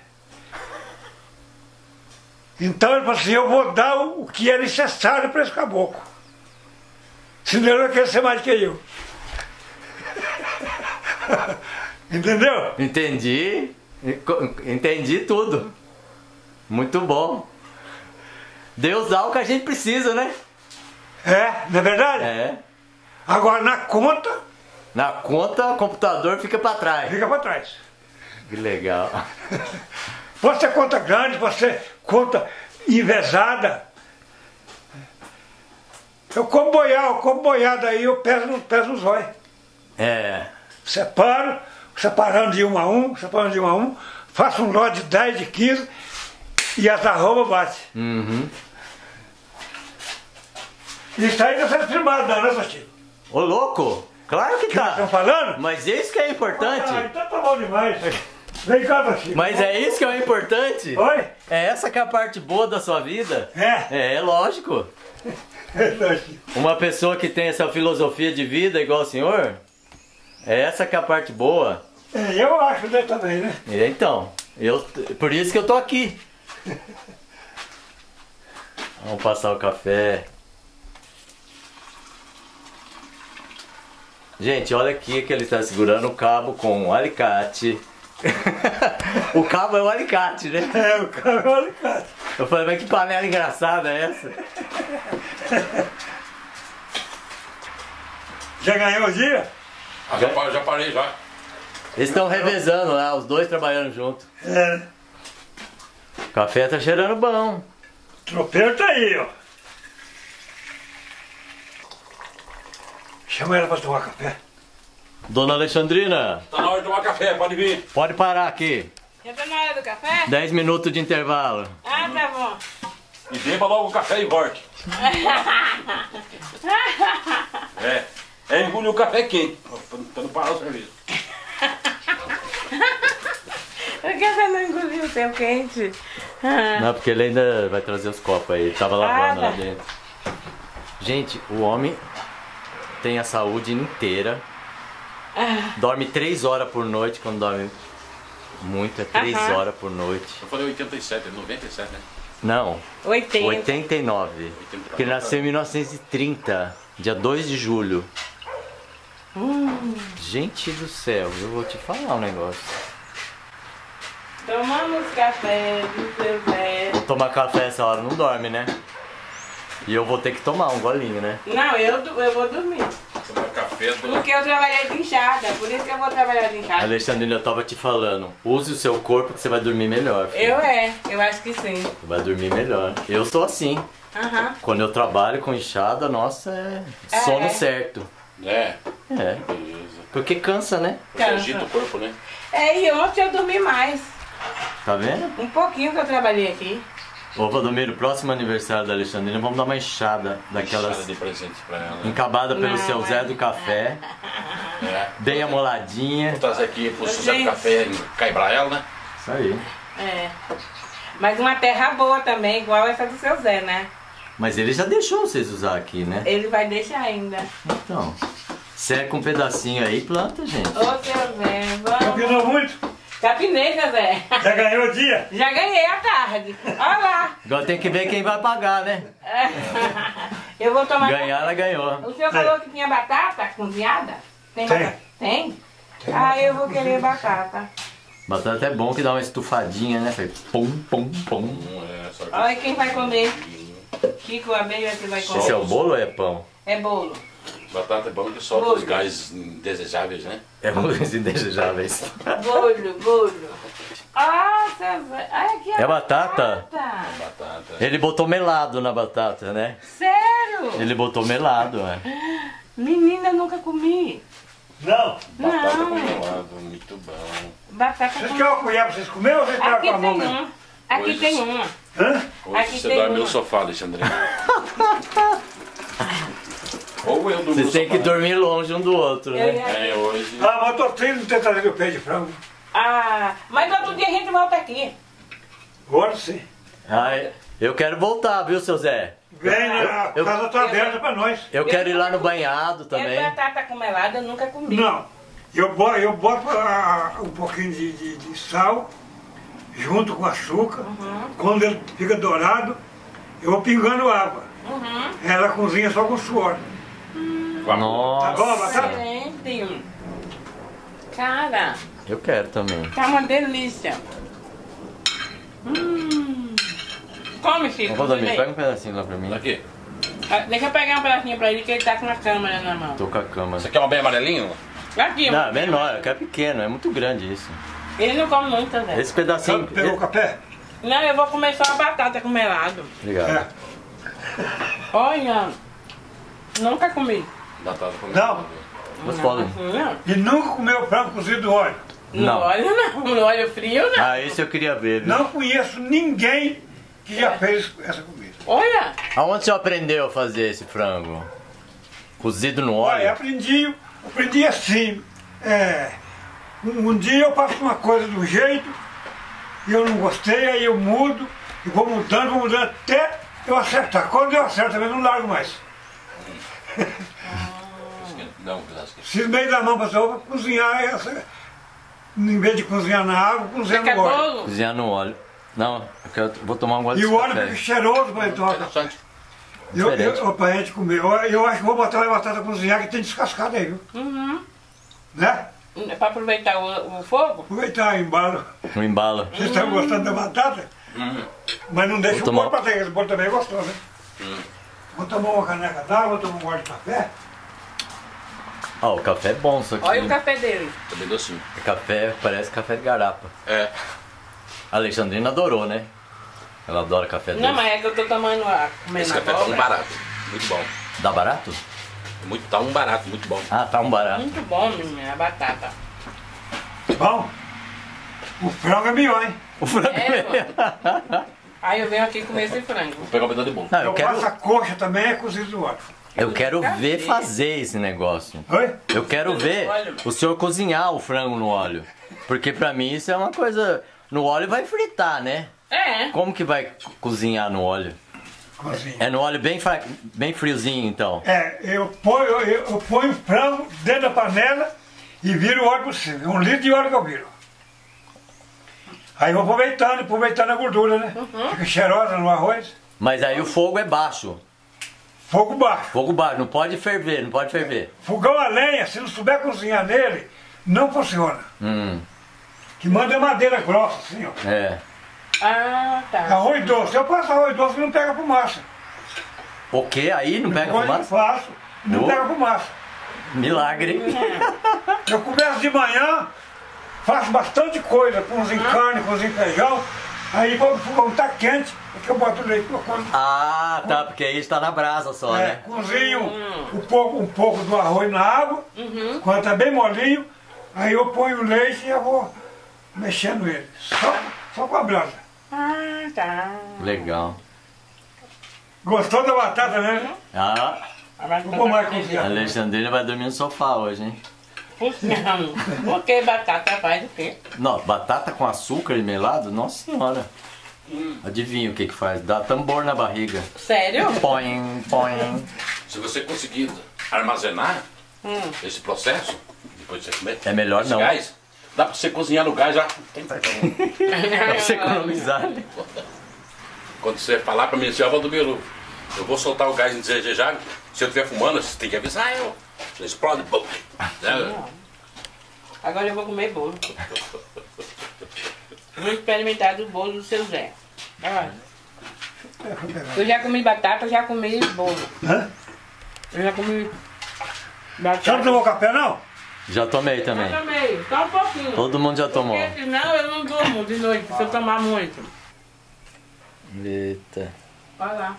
Então ele falou assim, eu vou dar o, o que é necessário para esse caboclo. Senão ele vai querer ser mais que eu. Entendeu? Entendi. Entendi tudo. Muito bom. Deus dá o que a gente precisa, né? É, não é verdade? É. Agora na conta, Na conta, o computador fica pra trás. fica para trás. Que legal. Pode ser conta grande, pode ser conta envezada. Eu como boiar, eu como boiada aí, eu peso, no- peso nos olhos. É. Separo, separando de um a um, separando de um a um, faço um lote de dez, de quinze e as arrobas bate. Uhum. Isso aí não está filmado não, né, Sostinho? Ô, louco! Claro que Que nós tá. estamos falando? Mas isso que é importante. Ah, então tá bom demais. Vem cá, Sostinho. Mas é isso que é o importante. Oi? É essa que é a parte boa da sua vida. É. É, lógico. É, Sostinho. Uma pessoa que tem essa filosofia de vida igual o senhor, é essa que é a parte boa. É, eu acho, né, também, né? E então, eu, por isso que eu tô aqui. Vamos passar o café. Gente, olha aqui que ele está segurando o cabo com um alicate. O cabo é um alicate, né? É, o cara é um alicate. Eu falei, mas que panela engraçada é essa? Já ganhou o dia? Ah, já, pa- já parei já. Eles estão revezando lá, os dois trabalhando junto. É. O café tá cheirando bom. O tropeiro tá aí, ó. Chama ela pra tomar café. Dona Alexandrina, Tá na hora de tomar café, pode vir. pode parar aqui. Já tá na hora do café? dez minutos de intervalo. Ah, tá bom. E beba logo o café e volte. É. É engolir o café quente, pra pra não parar o serviço. Por que você não engoliu o seu quente? Ah. Não, porque ele ainda vai trazer os copos aí. Ele tava lavando Ah, lá tá. dentro. Gente, o homem tem a saúde inteira. Ah. Dorme três horas por noite. Quando dorme muito, é três Aham. horas por noite. Eu falei oitenta e sete, noventa e sete, né? Não, oitenta. oitenta e nove. Porque ele nasceu em mil novecentos e trinta, dia dois de julho. Hum. Gente do céu, eu vou te falar um negócio. Tomamos café do seu Zé. Vou tomar café essa hora, não dorme, né? E eu vou ter que tomar um golinho, né? Não, eu, du- eu vou dormir. Tomar café, do... Porque eu trabalhei de enxada, por isso que eu vou trabalhar de enxada. Alexandrina, eu tava te falando, use o seu corpo que você vai dormir melhor. filho. Eu é, eu acho que sim. Você vai dormir melhor. Eu sou assim. Aham. Quando eu trabalho com enxada, nossa, é É. sono certo. É, É. beleza. Porque cansa, né? Você agita o corpo, né? É, e ontem eu dormi mais. Tá vendo? Um pouquinho que eu trabalhei aqui. Ô Valdomiro, próximo aniversário da Alexandrina, vamos dar uma enxada daquelas Enxada de presente pra ela. né? encabada pelo Não, seu é. Zé do Café, É. bem amoladinha. Vou trazer aqui pro José do Gente. Café em Caibrael, né? Isso aí. É. Mas uma terra boa também, igual essa do seu Zé, né? Mas ele já deixou vocês usar aqui, né? Ele vai deixar ainda. Então, seca um pedacinho aí e planta, gente. Ô, seu Zé, vamos. Capinou muito? Capinei, seu Zé. Já ganhou o dia? Já ganhei a tarde. Olha lá. Agora tem que ver quem vai pagar, né? Eu vou tomar... Ganhar, ela ganhou. O senhor falou que tinha batata cozinhada? Tem? Tem. Batata? Tem? Ah, eu vou querer batata. Batata é bom que dá uma estufadinha, né? Faz pum, pum, pum. É, só que Olha quem vai comer. Chico Abelha que vai comer. Esse é o bolo ou é pão? É bolo. batata é bom que solta Bolo. os gases indesejáveis, né? É bolos indesejáveis. Bolo, bolo. Ah, seu Zé. Ai, aqui é É batata? batata. Batata. Ele botou melado na batata, né? Sério? Ele botou melado, é. Menina, eu nunca comi. Não. Batata Não. com melado, muito bom. Batata Vocês com... querem uma colher pra vocês comerem ou vocês querem Aqui com a mão tem mesmo? um. Aqui Hoje tem sim. uma. Hã? Hoje Aqui você tem dorme uma. no sofá, Alexandre. Ou eu durmo Vocês no têm que sofá. dormir longe um do outro, Eu né? ia- É, hoje... Ah, mas eu tô triste de ter trazido o pé de frango. Ah, mas outro dia a gente volta aqui. Agora sim. Ai, eu quero voltar, viu, seu Zé? Vem, a eu- casa tá aberta pra nós. Eu quero ir lá no banhado É também. batata com melada, eu nunca comi. Não. Eu boto, eu boto ah, um pouquinho de, de- de sal junto com açúcar. Quando ele fica dourado, eu vou pingando água. Uhum. Ela cozinha só com suor. Tá Nossa, bom a batata? Gente. Cara, eu quero também. tá uma delícia. Hum. Come, Chico. Ô, Valdemir, come. pega um pedacinho lá pra mim. Aqui. Ah, deixa eu pegar um pedacinho pra ele, que ele tá com a câmera na mão. Tô com a câmera. Você quer um bem amarelinho? Aqui, Não, é menor, é que é pequeno, é muito grande isso. ele não come muito, Zé. Esse pedacinho. Pegou o café? Não, eu vou comer só a batata com melado. Obrigado. É. Olha, nunca comi. Batata com Não. Vocês podem. Não, E nunca comeu frango cozido no óleo. no Não. óleo não, no óleo frio não. Ah, esse eu queria ver, viu? Não conheço ninguém que já fez essa comida. Olha, Aonde você aprendeu a fazer esse frango? Cozido no Olha, óleo? aprendi, aprendi assim. É, um, um dia eu faço uma coisa do jeito, e eu não gostei, aí eu mudo, e vou mudando, vou mudando até eu acertar. Quando eu acerto, eu não largo mais. Não, um pedaço aqui. Preciso meio da mão para cozinhar essa. Em vez de cozinhar na água, cozinhar você quer no óleo. bolo? Cozinhar no óleo. Não, eu quero, vou tomar um gole E de o óleo café. fica cheiroso para então. Interessante. Eu, Diferente. eu, pra gente comer. Eu, eu acho que vou botar a batata cozinhar que tem descascada aí, viu? Uhum. Né? É pra aproveitar o, o fogo? Aproveitar o embalo. No embalo. Vocês estão gostando da batata? Mas não deixa Vou o tomar- bolo para ter, esse bolo também é gostoso, né? Vou tomar uma caneca d'água, vou tomar um gole de café. Ah, o café é bom, só que Olha o café dele. Tá bem docinho. café parece café de garapa. É. A Alexandrina adorou, né? Ela adora café Não, doce. mas é que eu tô tomando a comendo Esse a café tá um abóbora. barato. Muito bom. Dá barato? Muito, tá um barato, muito bom. Ah, tá um barato. Muito bom, menina, a batata. Bom, o frango é melhor, hein? O frango É, Aí eu venho aqui comer esse frango. Vou pegar um pedaço de bolo. Não, Eu, eu quero, faço a coxa também, é cozido no óleo. eu quero Nunca ver vi. fazer esse negócio. Oi? Eu quero ver Óleo. o senhor cozinhar o frango no óleo. Porque pra mim isso é uma coisa... No óleo vai fritar, né? É. Como que vai co- cozinhar no óleo? Cozinha. É no óleo bem, fra- bem friozinho, então. É, eu ponho, eu, eu ponho o frango dentro da panela e viro o óleo por cima. É um litro de óleo que eu viro. Aí eu vou aproveitando, aproveitando a gordura, né? Fica cheirosa no arroz. Mas aí o fogo é baixo. Fogo baixo. Fogo baixo, não pode ferver, não pode ferver. Fogão a lenha, se não souber cozinhar nele, não funciona. Hum, Que manda é madeira grossa, assim, ó. é. Ah, tá. Arroz doce. Eu faço arroz doce que não pega fumaça. O que? Aí não pega Depois eu fumaça? faço, não Oh. pega fumaça. Milagre. Eu começo de manhã, faço bastante coisa, cozinho carne, cozinho feijão. Aí quando o fogão tá quente, é que eu boto o leite pra cozinhar. Ah, tá, porque aí está na brasa só, É, né? cozinho um, pouco, um pouco do arroz na água, quando tá bem molinho, aí eu ponho o leite e eu vou mexendo ele. Só, só com a brasa. Ah, tá. Legal. Gostou da batata, né? Ah, A batata Vou pôr mais tá cozinhar. a Alexandrina vai dormir no sofá hoje, hein? Não, porque batata faz o quê? Não, batata com açúcar e melado? Nossa senhora. Adivinha o que que faz? Dá tambor na barriga. Sério? Põe, põe. Se você conseguir armazenar Hum. esse processo, depois de você comer, É melhor esse não. gás, dá pra você cozinhar no gás já. Pra você economizar. Quando você falar pra mim assim, ó, Valdomiro, eu vou soltar o gás indesejado, se eu estiver fumando, você tem que avisar eu. Você explode, bum. Né? Agora eu vou comer bolo. Vou experimentar do bolo do seu Zé. Olha. Eu já comi batata, já comi bolo. Hã? Eu já comi Você não batata. tomou café não? Já tomei também. Eu também, só um pouquinho. Todo mundo já tomou. Porque senão eu não durmo de noite, se eu tomar muito. Eita. Vai lá.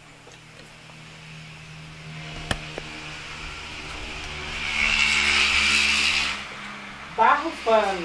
Barro pano.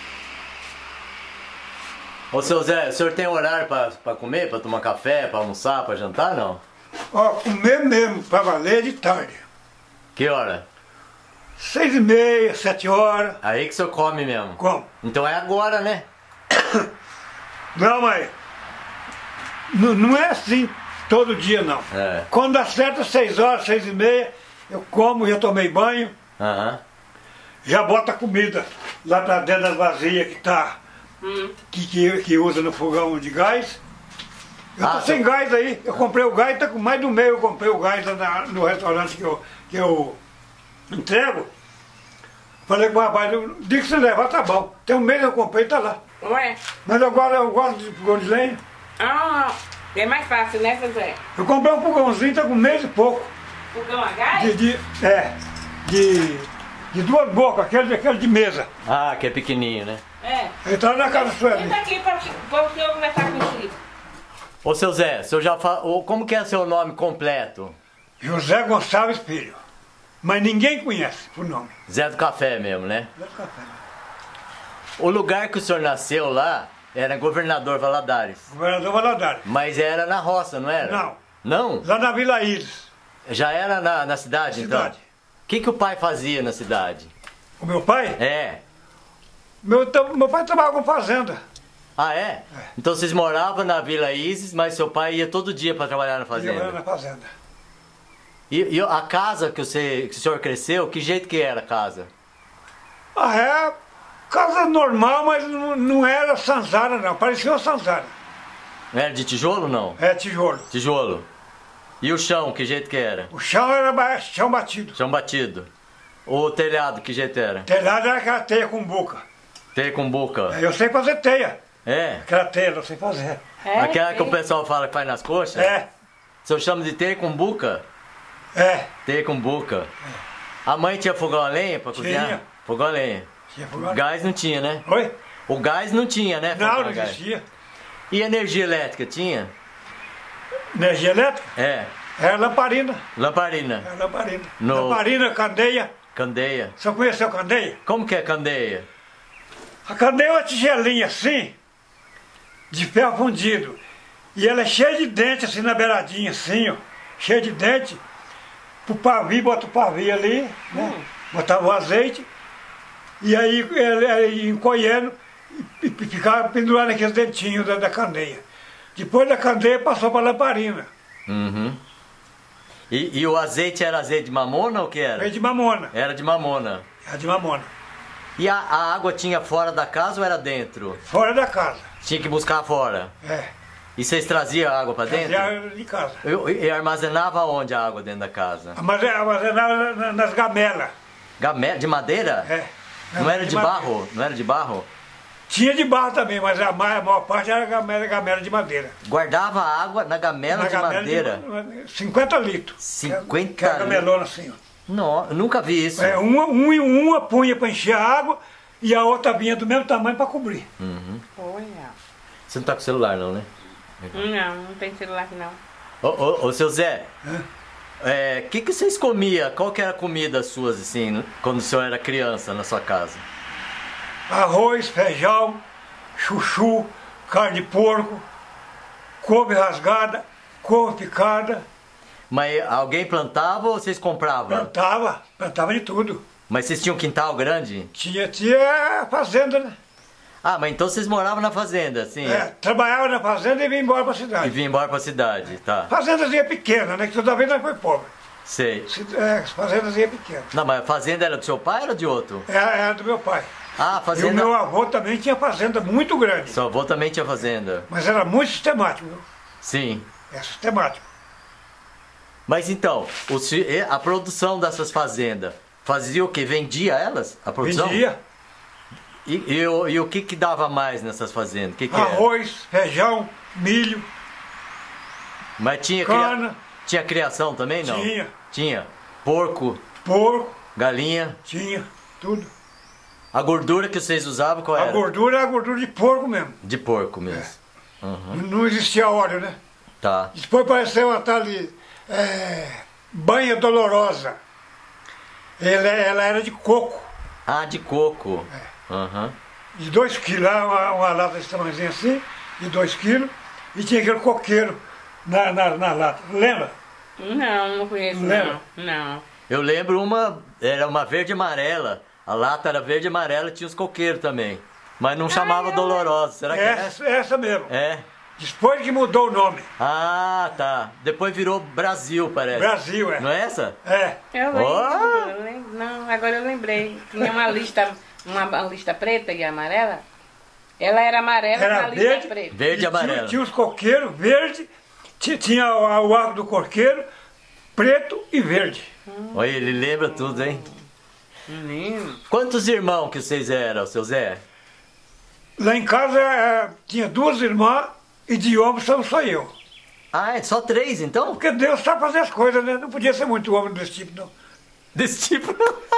Ô seu Zé, o senhor tem horário pra, pra comer, pra tomar café, pra almoçar, pra jantar, não? Ó, comer mesmo, pra valer de tarde. Que hora? Seis e meia, sete horas, Aí que o senhor come mesmo. como? Então é agora, né? Não, mas não, não é assim todo dia não. É. Quando dá certo, seis horas, seis e meia, eu como, já tomei banho, Aham. já boto a comida lá pra dentro das vasilhas que tá, Hum. que, que, que usa no fogão de gás. Eu tô Ah, sem seu- gás aí, eu comprei o gás, tá com mais do meio, eu comprei o gás lá na- no restaurante que eu, que eu entrego. Falei com o rapaz, o dia que você levar tá bom. Tem um mês eu comprei, tá lá. Ué? Mas agora eu gosto de fogão de lenha. Ah, é mais fácil, né, seu Zé? Eu comprei um fogãozinho, tá com um mês e pouco. Fogão a gás? De, de, é, de, de duas bocas, aquele, aquele de mesa. Ah, que é pequenininho, né? É. Ele tá na casa sua ali. Senta aqui pra, pra o senhor conversar com o Chico. Ô seu Zé, o senhor já fa... ô, como que é seu nome completo? José Gonçalves Filho. Mas ninguém conhece o nome. Zé do Café mesmo, né? O lugar que o senhor nasceu lá era Governador Valadares. Governador Valadares. Mas era na roça, não era? Não. Não? Lá na Vila Íris, Já era na, na cidade, então? cidade. O que, que o pai fazia na cidade? O meu pai? É. Meu, meu pai trabalhava com fazenda. Ah, é? Então vocês moravam na Vila Isis, mas seu pai ia todo dia para trabalhar na Trabalhava fazenda. na fazenda. E, e a casa que, você, que o senhor cresceu, que jeito que era a casa? Ah, é casa normal, mas não, não era sanzara não, parecia uma sanzara. Era de tijolo, não? É tijolo. Tijolo. E o chão, que jeito que era? O chão era ba- chão batido. Chão batido. O telhado, que jeito era? Telhado era aquela teia com boca. Teia com boca. Eu sei fazer teia. É? Aquela teia eu sei fazer. É? Aquela que o é. pessoal fala que faz nas coxas? É, O senhor chama de teia com buca? é. Teia com buca. A mãe tinha fogão a lenha pra cozinhar? Tinha. Fogão a lenha. Tinha fogão. Gás não tinha, né? Oi? O gás não tinha, né? Não, fogão não a gás. existia. E energia elétrica tinha? Energia elétrica? É. Era lamparina. Lamparina. Era lamparina. No- Lamparina, candeia. Candeia. Você conheceu candeia? Como que é candeia? A candeia é uma tigelinha assim, de ferro fundido. E ela é cheia de dente assim na beiradinha, assim, ó. Cheia de dente. Pro pavio, bota o pavio ali, né? Botava o azeite. E aí ele, ele encolhendo e, e ficava pendurado aqueles dentinhos da, da candeia. Depois da candeia passou para lamparina. Uhum. E, e o azeite era azeite de mamona ou o que era? Veio de mamona. Era de mamona. Era de mamona. E a, a água tinha fora da casa ou era dentro? Fora da casa. Tinha que buscar fora. É. E vocês traziam a água pra dentro? Fazia de casa. E, e armazenava onde a água dentro da casa? Mas armazenava na- nas gamelas. Gamé de madeira? É. Não era de madeira. barro? Não era de barro? Tinha de barro também, mas a maior, a maior parte era gamela, gamela de madeira. Guardava a água na gamela Na de gamela madeira? de cinquenta litros. cinquenta que é a gamelona assim, ó. Não, eu nunca vi isso. É, uma, um e uma punha para encher a água e a outra vinha do mesmo tamanho para cobrir. Olha. Você não tá com celular não, né? Não, não tem celular aqui não. Ô, ô, ô seu Zé, o que, que vocês comiam? Qual que era a comida suas, assim, quando o senhor era criança na sua casa? Arroz, feijão, chuchu, carne de porco, couve rasgada, couve picada, Mas alguém plantava ou vocês compravam? plantava, plantava de tudo. Mas vocês tinham um quintal grande? Tinha, tinha fazenda, né? Ah, mas então vocês moravam na fazenda, assim? É, trabalhava na fazenda e vinha embora pra E cidade. vinha embora pra cidade, tá. Fazendazinha pequena, né? Que toda vez nós foi pobre. Sei. Ci- É, fazendazinha pequena. Não, mas a fazenda era do seu pai ou era de outro? Era, era do meu pai. Ah, a E o fazenda... meu avô também tinha fazenda muito grande. Seu avô também tinha fazenda. Mas era muito sistemático, viu? Sim. É sistemático. Mas então, o se- e a produção dessas fazendas, fazia o quê? Vendia elas? A produção? Vendia E, e, o- e o que que dava mais nessas fazendas? O que que era? arroz, feijão, milho, Mas tinha, cria- cana, tinha criação também, não? Tinha. Tinha. Porco, porco, galinha. tinha, tudo. A gordura que vocês usavam, qual A era? gordura era a gordura de porco mesmo. De porco mesmo. Não existia óleo, né? Tá. Depois apareceu uma tal de é, banha dolorosa. Ela, ela era de coco, Ah, de coco. É. Aham. de dois quilos, uma, uma lata desse tamanhozinho assim, de dois quilos, e tinha aquele coqueiro na, na, na lata. Lembra? Não, não conheço Não não. lembra? Não. Eu lembro uma, era uma verde e amarela. A lata era verde e amarela e tinha os coqueiros também. Mas não chamava eu- dolorosa. Será que é? Essa, essa mesmo. É. Depois que mudou o nome. Ah, tá. Depois virou Brasil, parece. Brasil, é. Não é essa? É. Eu lembro, Oh! eu lembro. Não, agora eu lembrei. Tinha uma lista, uma, uma lista preta e amarela. Ela era amarela Era na lista verde. preta. Verde e tinha, amarelo. tinha os coqueiros verde, ti- tinha o, o arco do coqueiro preto e verde. Olha, ele lembra tudo, hein? Menino. Quantos irmãos que vocês eram, seu Zé? Lá em casa é, tinha duas irmãs e de homem somos só eu. Ah, é só três, então? Porque Deus sabe fazer as coisas, né? Não podia ser muito homem desse tipo, não. Desse tipo?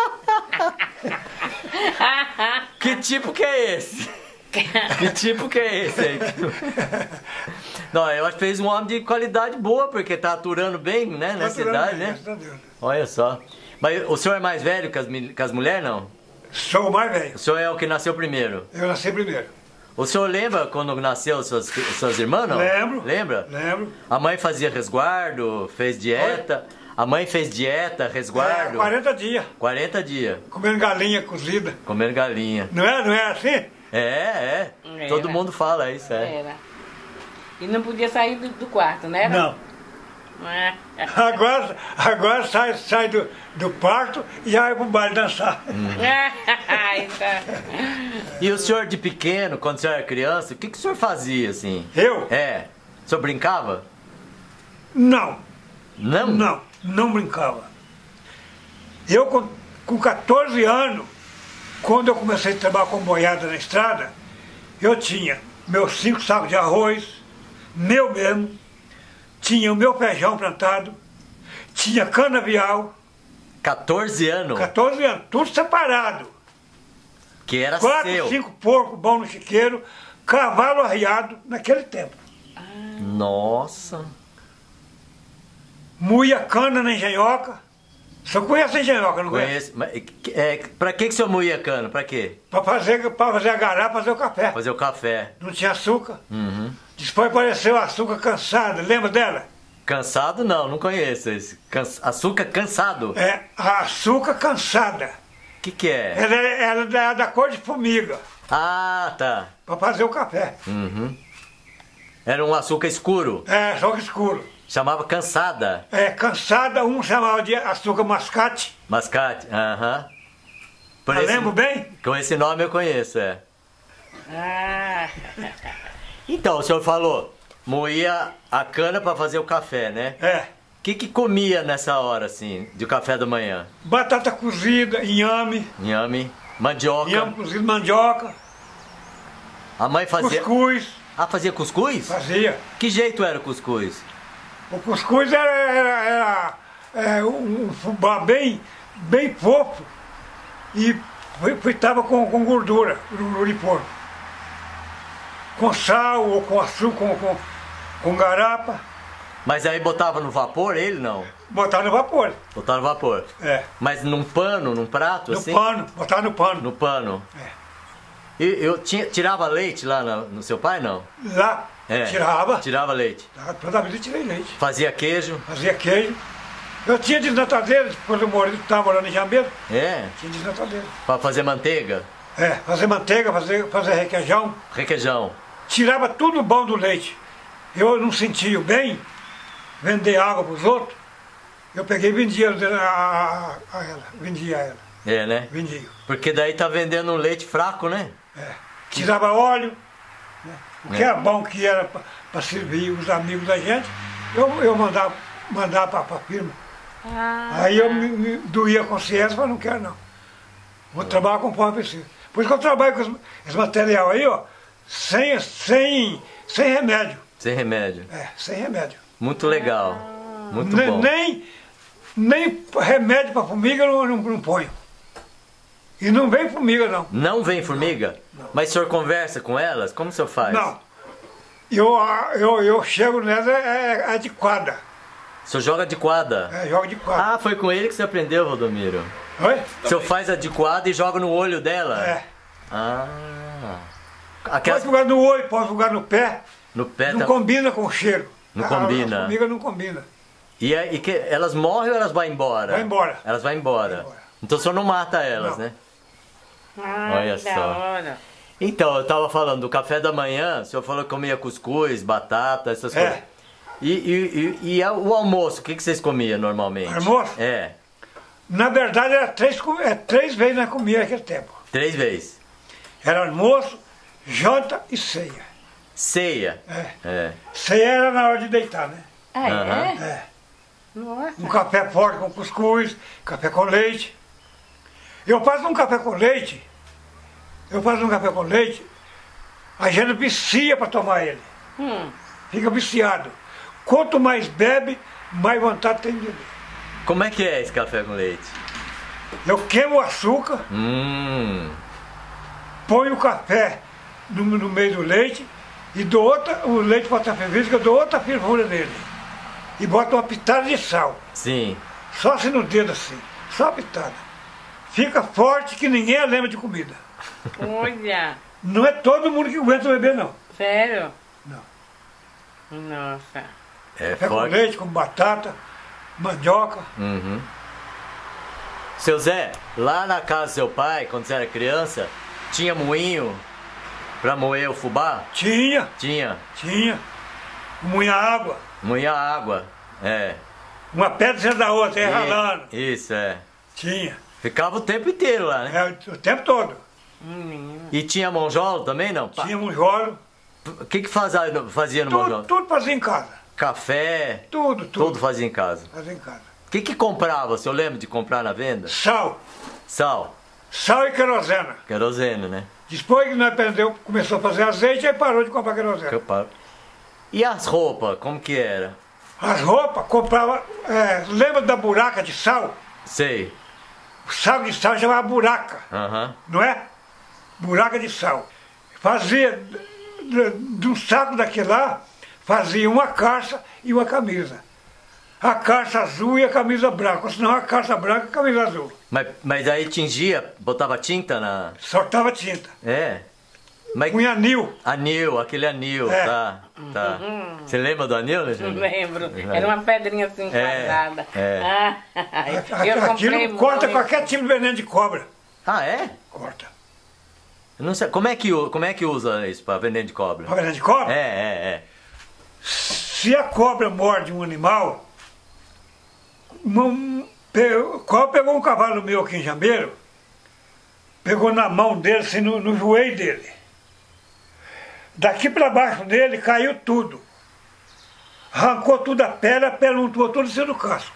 Que tipo que é esse? Que tipo que é esse aí? Não, eu acho que fez um homem de qualidade boa, porque tá aturando bem, né, nessa idade, né? Graças a Deus. Olha só. Mas o senhor é mais velho que as, mil- que as mulheres, não? Sou o mais velho. O senhor é o que nasceu primeiro. Eu nasci primeiro. O senhor lembra quando nasceu suas, suas irmãs, não? Lembro. Lembra? Lembro. A mãe fazia resguardo, fez dieta. A mãe fez dieta, É, resguardo. quarenta dias, quarenta dias, comendo galinha cozida. comendo galinha. Não é, não é assim? É, é. Era. Todo mundo fala isso, é. Era. E não podia sair do, do quarto, né? Não. É. Agora, agora sai, sai do, do parto e já vai pro baile dançar. Ai, tá. E o senhor de pequeno, quando o senhor era criança, o que, que o senhor fazia assim? Eu? É. O senhor brincava? Não, Não? não, não brincava. Eu com, com quatorze anos, quando eu comecei a trabalhar com boiada na estrada, eu tinha meus cinco sacos de arroz, meu mesmo, tinha o meu feijão plantado, tinha canavial, quatorze anos. quatorze anos, tudo separado. Que era Quatro, seu. cinco porcos bons no chiqueiro, cavalo arriado naquele tempo. Nossa. Moía cana na engenhoca. Só conhece a engenhoca, não conhece? Conheço. Mas, é, pra que, que o senhor moía cana? Pra quê? Para fazer, pra fazer a garapa, fazer o café. Fazer o café. Não tinha açúcar. Uhum. Depois apareceu açúcar cansada, lembra dela? Cansado não, não conheço esse. Cans- Açúcar cansado? O É, a açúcar cansada. que que é? Ela é, ela é da, da cor de formiga, Ah, tá. para fazer o café. Uhum. Era um açúcar escuro. É, só que escuro. Chamava cansada. É, cansada, um chamava de açúcar mascate. Mascate. Aham. Por Eu esse- lembro bem? Com esse nome eu conheço, é. Ah. Então, o senhor falou, moía a cana pra fazer o café, né? É. O que que comia nessa hora, assim, de café da manhã? Batata cozida, inhame, Inhame, mandioca. inhame cozido, mandioca, A mãe fazia... cuscuz, Ah, fazia cuscuz? fazia. Que jeito era o cuscuz? O cuscuz era, era, era, é, um fubá bem, bem fofo e fritava com, com gordura, gordura de porco. Com sal ou com açúcar, com, com, com garapa, Mas aí botava no vapor ele, não? botava no vapor. Botava no vapor. É. Mas num pano, num prato, No assim? pano, botava no pano. No pano. É. E eu tinha, tirava leite lá na- no seu pai, não? Lá, É. tirava. Tirava leite. Toda vida eu tirei leite. Fazia queijo. Fazia queijo. Eu tinha desnatadeira, quando eu morei, estava morando em Jambeiro, É. tinha desnatadeira. Pra fazer manteiga. É, fazer manteiga, fazer, fazer requeijão. Requeijão. Tirava tudo bom do leite. Eu não sentia bem, vender água para os outros. Eu peguei e vendia a, a, a ela, vendia a ela. É, né? Vendia. Porque daí tá vendendo um leite fraco, né? É. Tirava óleo, né? O que É. era bom, que era para servir os amigos da gente, eu, eu mandava, mandava para a firma. Ah, Aí eu me, me doía a consciência, mas não quero não. Vou trabalhar conforme preciso. Por isso que eu trabalho com esse, esse material aí, ó, sem, sem, sem remédio. Sem remédio. É, sem remédio. Muito legal. Muito nem, bom. nem, nem remédio para formiga eu não, não, não ponho. E não vem formiga não. Não vem formiga? Não. Mas o senhor conversa com elas? Como o senhor faz? Não. Eu, eu, eu chego nela é, é de quadra. O senhor joga de quadra? É, jogo de quadra. Ah, foi com ele que você aprendeu, Valdomiro. Oi? O senhor faz a de quadra e joga no olho dela? É. Ah. Pode Aquelas... jogar no olho, pode jogar no pé. No pé Não tá... combina com o cheiro. Não A- combina. A formiga não combina. E, aí, e que, elas morrem ou elas vão embora? Vai embora. Elas vão embora. Vai embora. Então o senhor não mata elas, Não. né? ah, Olha que da só. hora. Então, eu tava falando do café da manhã, o senhor falou que comia cuscuz, batata, essas É. coisas. E, e, e, e a- o almoço, o que, que vocês comiam normalmente? Almoço? É, Na verdade era três, co- é, três vezes nós comíamos naquele tempo. três vezes. Era almoço, janta e ceia. Ceia. É. É. Ceia era na hora de deitar, né? Ah, Aham. é? É. Nossa. Um café forte com cuscuz, café com leite. Eu faço um café com leite, eu faço um café com leite, a gente vicia para tomar ele. Hum. Fica viciado. Quanto mais bebe, mais vontade tem de beber. Como é que é esse café com leite? Eu queimo o açúcar, Hum. ponho o café no, no meio do leite e dou outra, o leite para estar fervido, eu dou outra fervura nele. E boto uma pitada de sal. Sim. Só assim no dedo assim, só a pitada. Fica forte que ninguém lembra de comida. Olha. Não é todo mundo que aguenta beber, não. Sério? Não. Nossa. É Café com forte. leite, com batata, mandioca. Uhum. Seu Zé, lá na casa do seu pai, quando você era criança, tinha moinho pra moer o fubá? Tinha, Tinha. tinha. Muita água. Moía água. É. Uma pedra dentro da outra, ia E- ralando. Isso, é. Tinha. Ficava o tempo inteiro lá, né? É, o tempo todo. Menino. E tinha monjolo também, não? Pa- Tinha um jolo. O que que fazia, no- fazia no Tudo, monjolo? tudo fazia em casa. Café, Tudo, tudo. tudo fazia em casa. Fazia em casa. O que que comprava? O senhor lembra de comprar na venda? Sal. Sal, Sal e querosena. querosene, né? Depois que nós aprendeu, começou a fazer azeite, aí parou de comprar Que querosena. eu paro. E as roupas, como que era? As roupas, comprava... é, lembra da buraca de sal? Sei. O sal de sal chamava buraca, Aham. não é? Buraca de sal. Fazia de, de um saco daquele lá, fazia uma calça e uma camisa. A calça azul e a camisa branca, ou senão a calça branca e a camisa azul. Mas, mas aí tingia, botava tinta na... Soltava tinta. É. Mas Punha anil. anil, aquele anil, É. tá, tá. Você lembra do anil, né, Não Júnior? lembro. Era uma pedrinha assim quadrada. é. Ah, A- eu comprei Aquilo corta muito. qualquer tipo de veneno de cobra. Ah, é? Corta. Eu não sei. Como é que, u- como é que usa isso pra veneno de cobra? Uma veneno de cobra? É, é, é. Se a cobra morde um animal, uma, pe- o cobra pegou um cavalo meu aqui em Jambeiro, pegou na mão dele, assim, no, no joelho dele. Daqui para baixo dele caiu tudo. Arrancou tudo a pele, a pele untou tudo em cima do casco.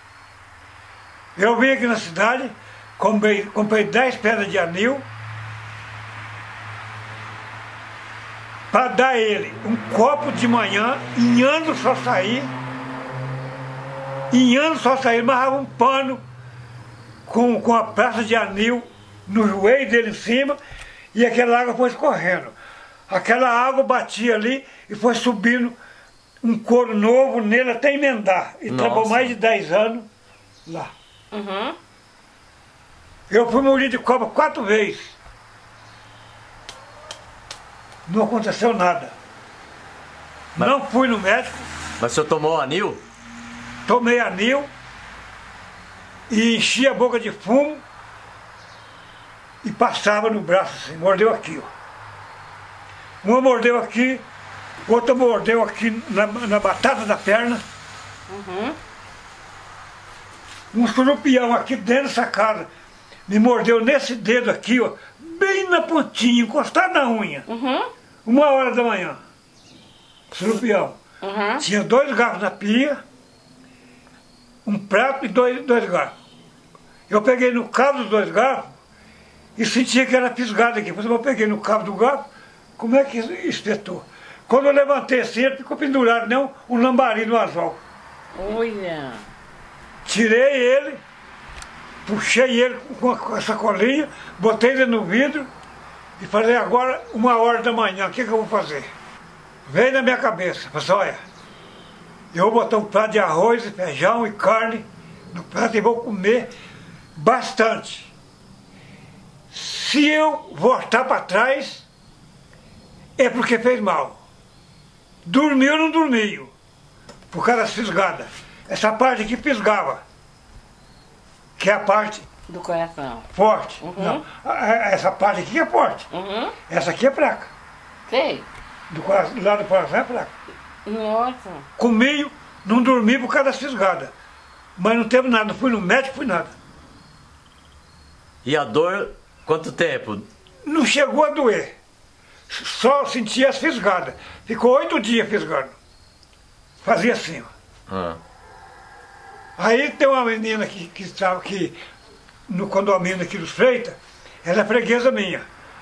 Eu vim aqui na cidade, comprei, comprei dez pedras de anil, para dar a ele um copo de manhã, em ano só sair, em ano só sair, amarrava um pano com, com a praça de anil no joelho dele em cima, e aquela água foi escorrendo. Aquela água batia ali e foi subindo um couro novo nele até emendar. E Nossa. trabalhou mais de dez anos lá. Uhum. Eu fui mordido de cobra quatro vezes. Não aconteceu nada. Mas- Não fui no médico, Mas o senhor tomou anil? tomei anil e enchi a boca de fumo e passava no braço assim, mordeu aqui, ó. Uma mordeu aqui, outra mordeu aqui na, na batata da perna. Uhum. Um surupião aqui dentro dessa casa me mordeu nesse dedo aqui, ó, bem na pontinha, encostado na unha. Uhum. Uma hora da manhã. Surupião. Uhum. Tinha dois garfos na pia, um prato e dois, dois garfos. Eu peguei no cabo dos dois garfos e sentia que era fisgado aqui. Depois eu peguei no cabo do garfo, como é que espetou? Quando eu levantei assim, ele ficou pendurado, nem um, um lambari no anzol. Olha. Tirei ele, puxei ele com a, com a sacolinha, botei ele no vidro e falei, agora, uma hora da manhã, o que, que eu vou fazer? Veio na minha cabeça, falei, olha, eu vou botar um prato de arroz, e feijão e carne no prato e vou comer bastante. Se eu voltar para trás, é porque fez mal. Dormiu ou não dormiu? Por causa das fisgadas. Essa parte aqui fisgava. Que é a parte do coração. Forte. Uhum. Não, essa parte aqui é forte. Uhum. Essa aqui é fraca. Sei. Do, coração, do lado do coração é fraca. Nossa. Comi, não dormi por causa das fisgadas. Mas não teve nada. Não fui no médico, fui nada. E a dor, quanto tempo? Não chegou a doer. Só sentia as fisgadas. Ficou oito dias fisgando. Fazia assim, ó. Ah. Aí tem uma menina que, que estava aqui no condomínio aqui dos Freitas, ela é freguesa minha.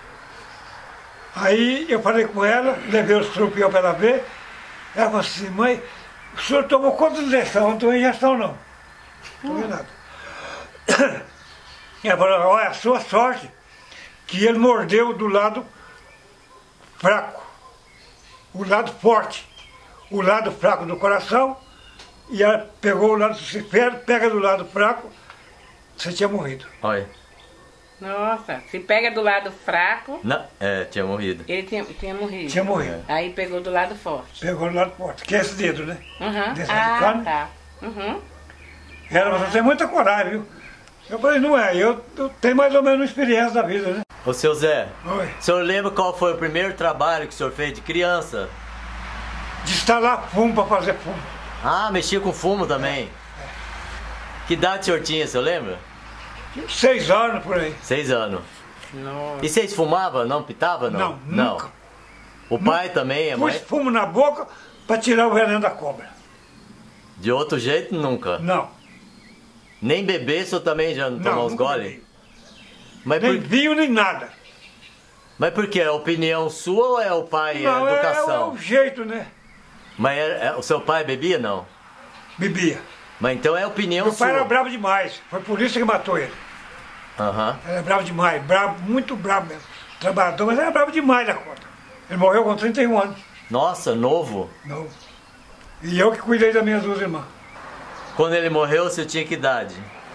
Aí eu falei com ela, levei os trupião para ela ver. Ela falou assim, mãe, o senhor tomou quantas injeções? Não tomou injeção não. Não tomei nada. Ela falou, olha, a sua sorte que ele mordeu do lado fraco, o lado forte, o lado fraco do coração, e ela pegou o lado, se pega do lado fraco, você tinha morrido. Olha. Nossa, se pega do lado fraco... Não, é, tinha morrido. Ele tinha, tinha morrido. Tinha morrido. É. Aí pegou do lado forte. Pegou do lado forte, que é esse dedo, né? Uhum. Desse Ah, carne. tá. Uhum. Ela falou, você tem muita coragem, viu? Eu falei, não é, eu, eu tenho mais ou menos uma experiência da vida, né? Ô, seu Zé, Oi. o senhor lembra qual foi o primeiro trabalho que o senhor fez de criança? De instalar fumo para fazer fumo. Ah, mexia com fumo também. É, é. Que idade o senhor tinha, o senhor lembra? Seis anos por aí. Seis anos. Nossa. E vocês fumavam? Não pitava, não? Não, nunca. O pai também, a Pus mãe? fumo na boca para tirar o veneno da cobra. De outro jeito, nunca? Não. Nem beber, o senhor também já não Não, tomou os nunca gole? bebi. Mas Nem por... vinho, nem nada. Mas por quê? É opinião sua ou é o pai, Não, é é, é, educação? o jeito, né? Mas é- é- o seu pai bebia, não? Bebia. Mas então é opinião Meu pai sua. era bravo demais. Foi por isso que matou ele. Aham. Ele era bravo demais, bravo, muito bravo mesmo. Trabalhador, mas era bravo demais da conta. Ele morreu com trinta e um anos. Nossa, novo. Não. E eu que cuidei das minhas duas irmãs. Quando ele morreu, você tinha que idade?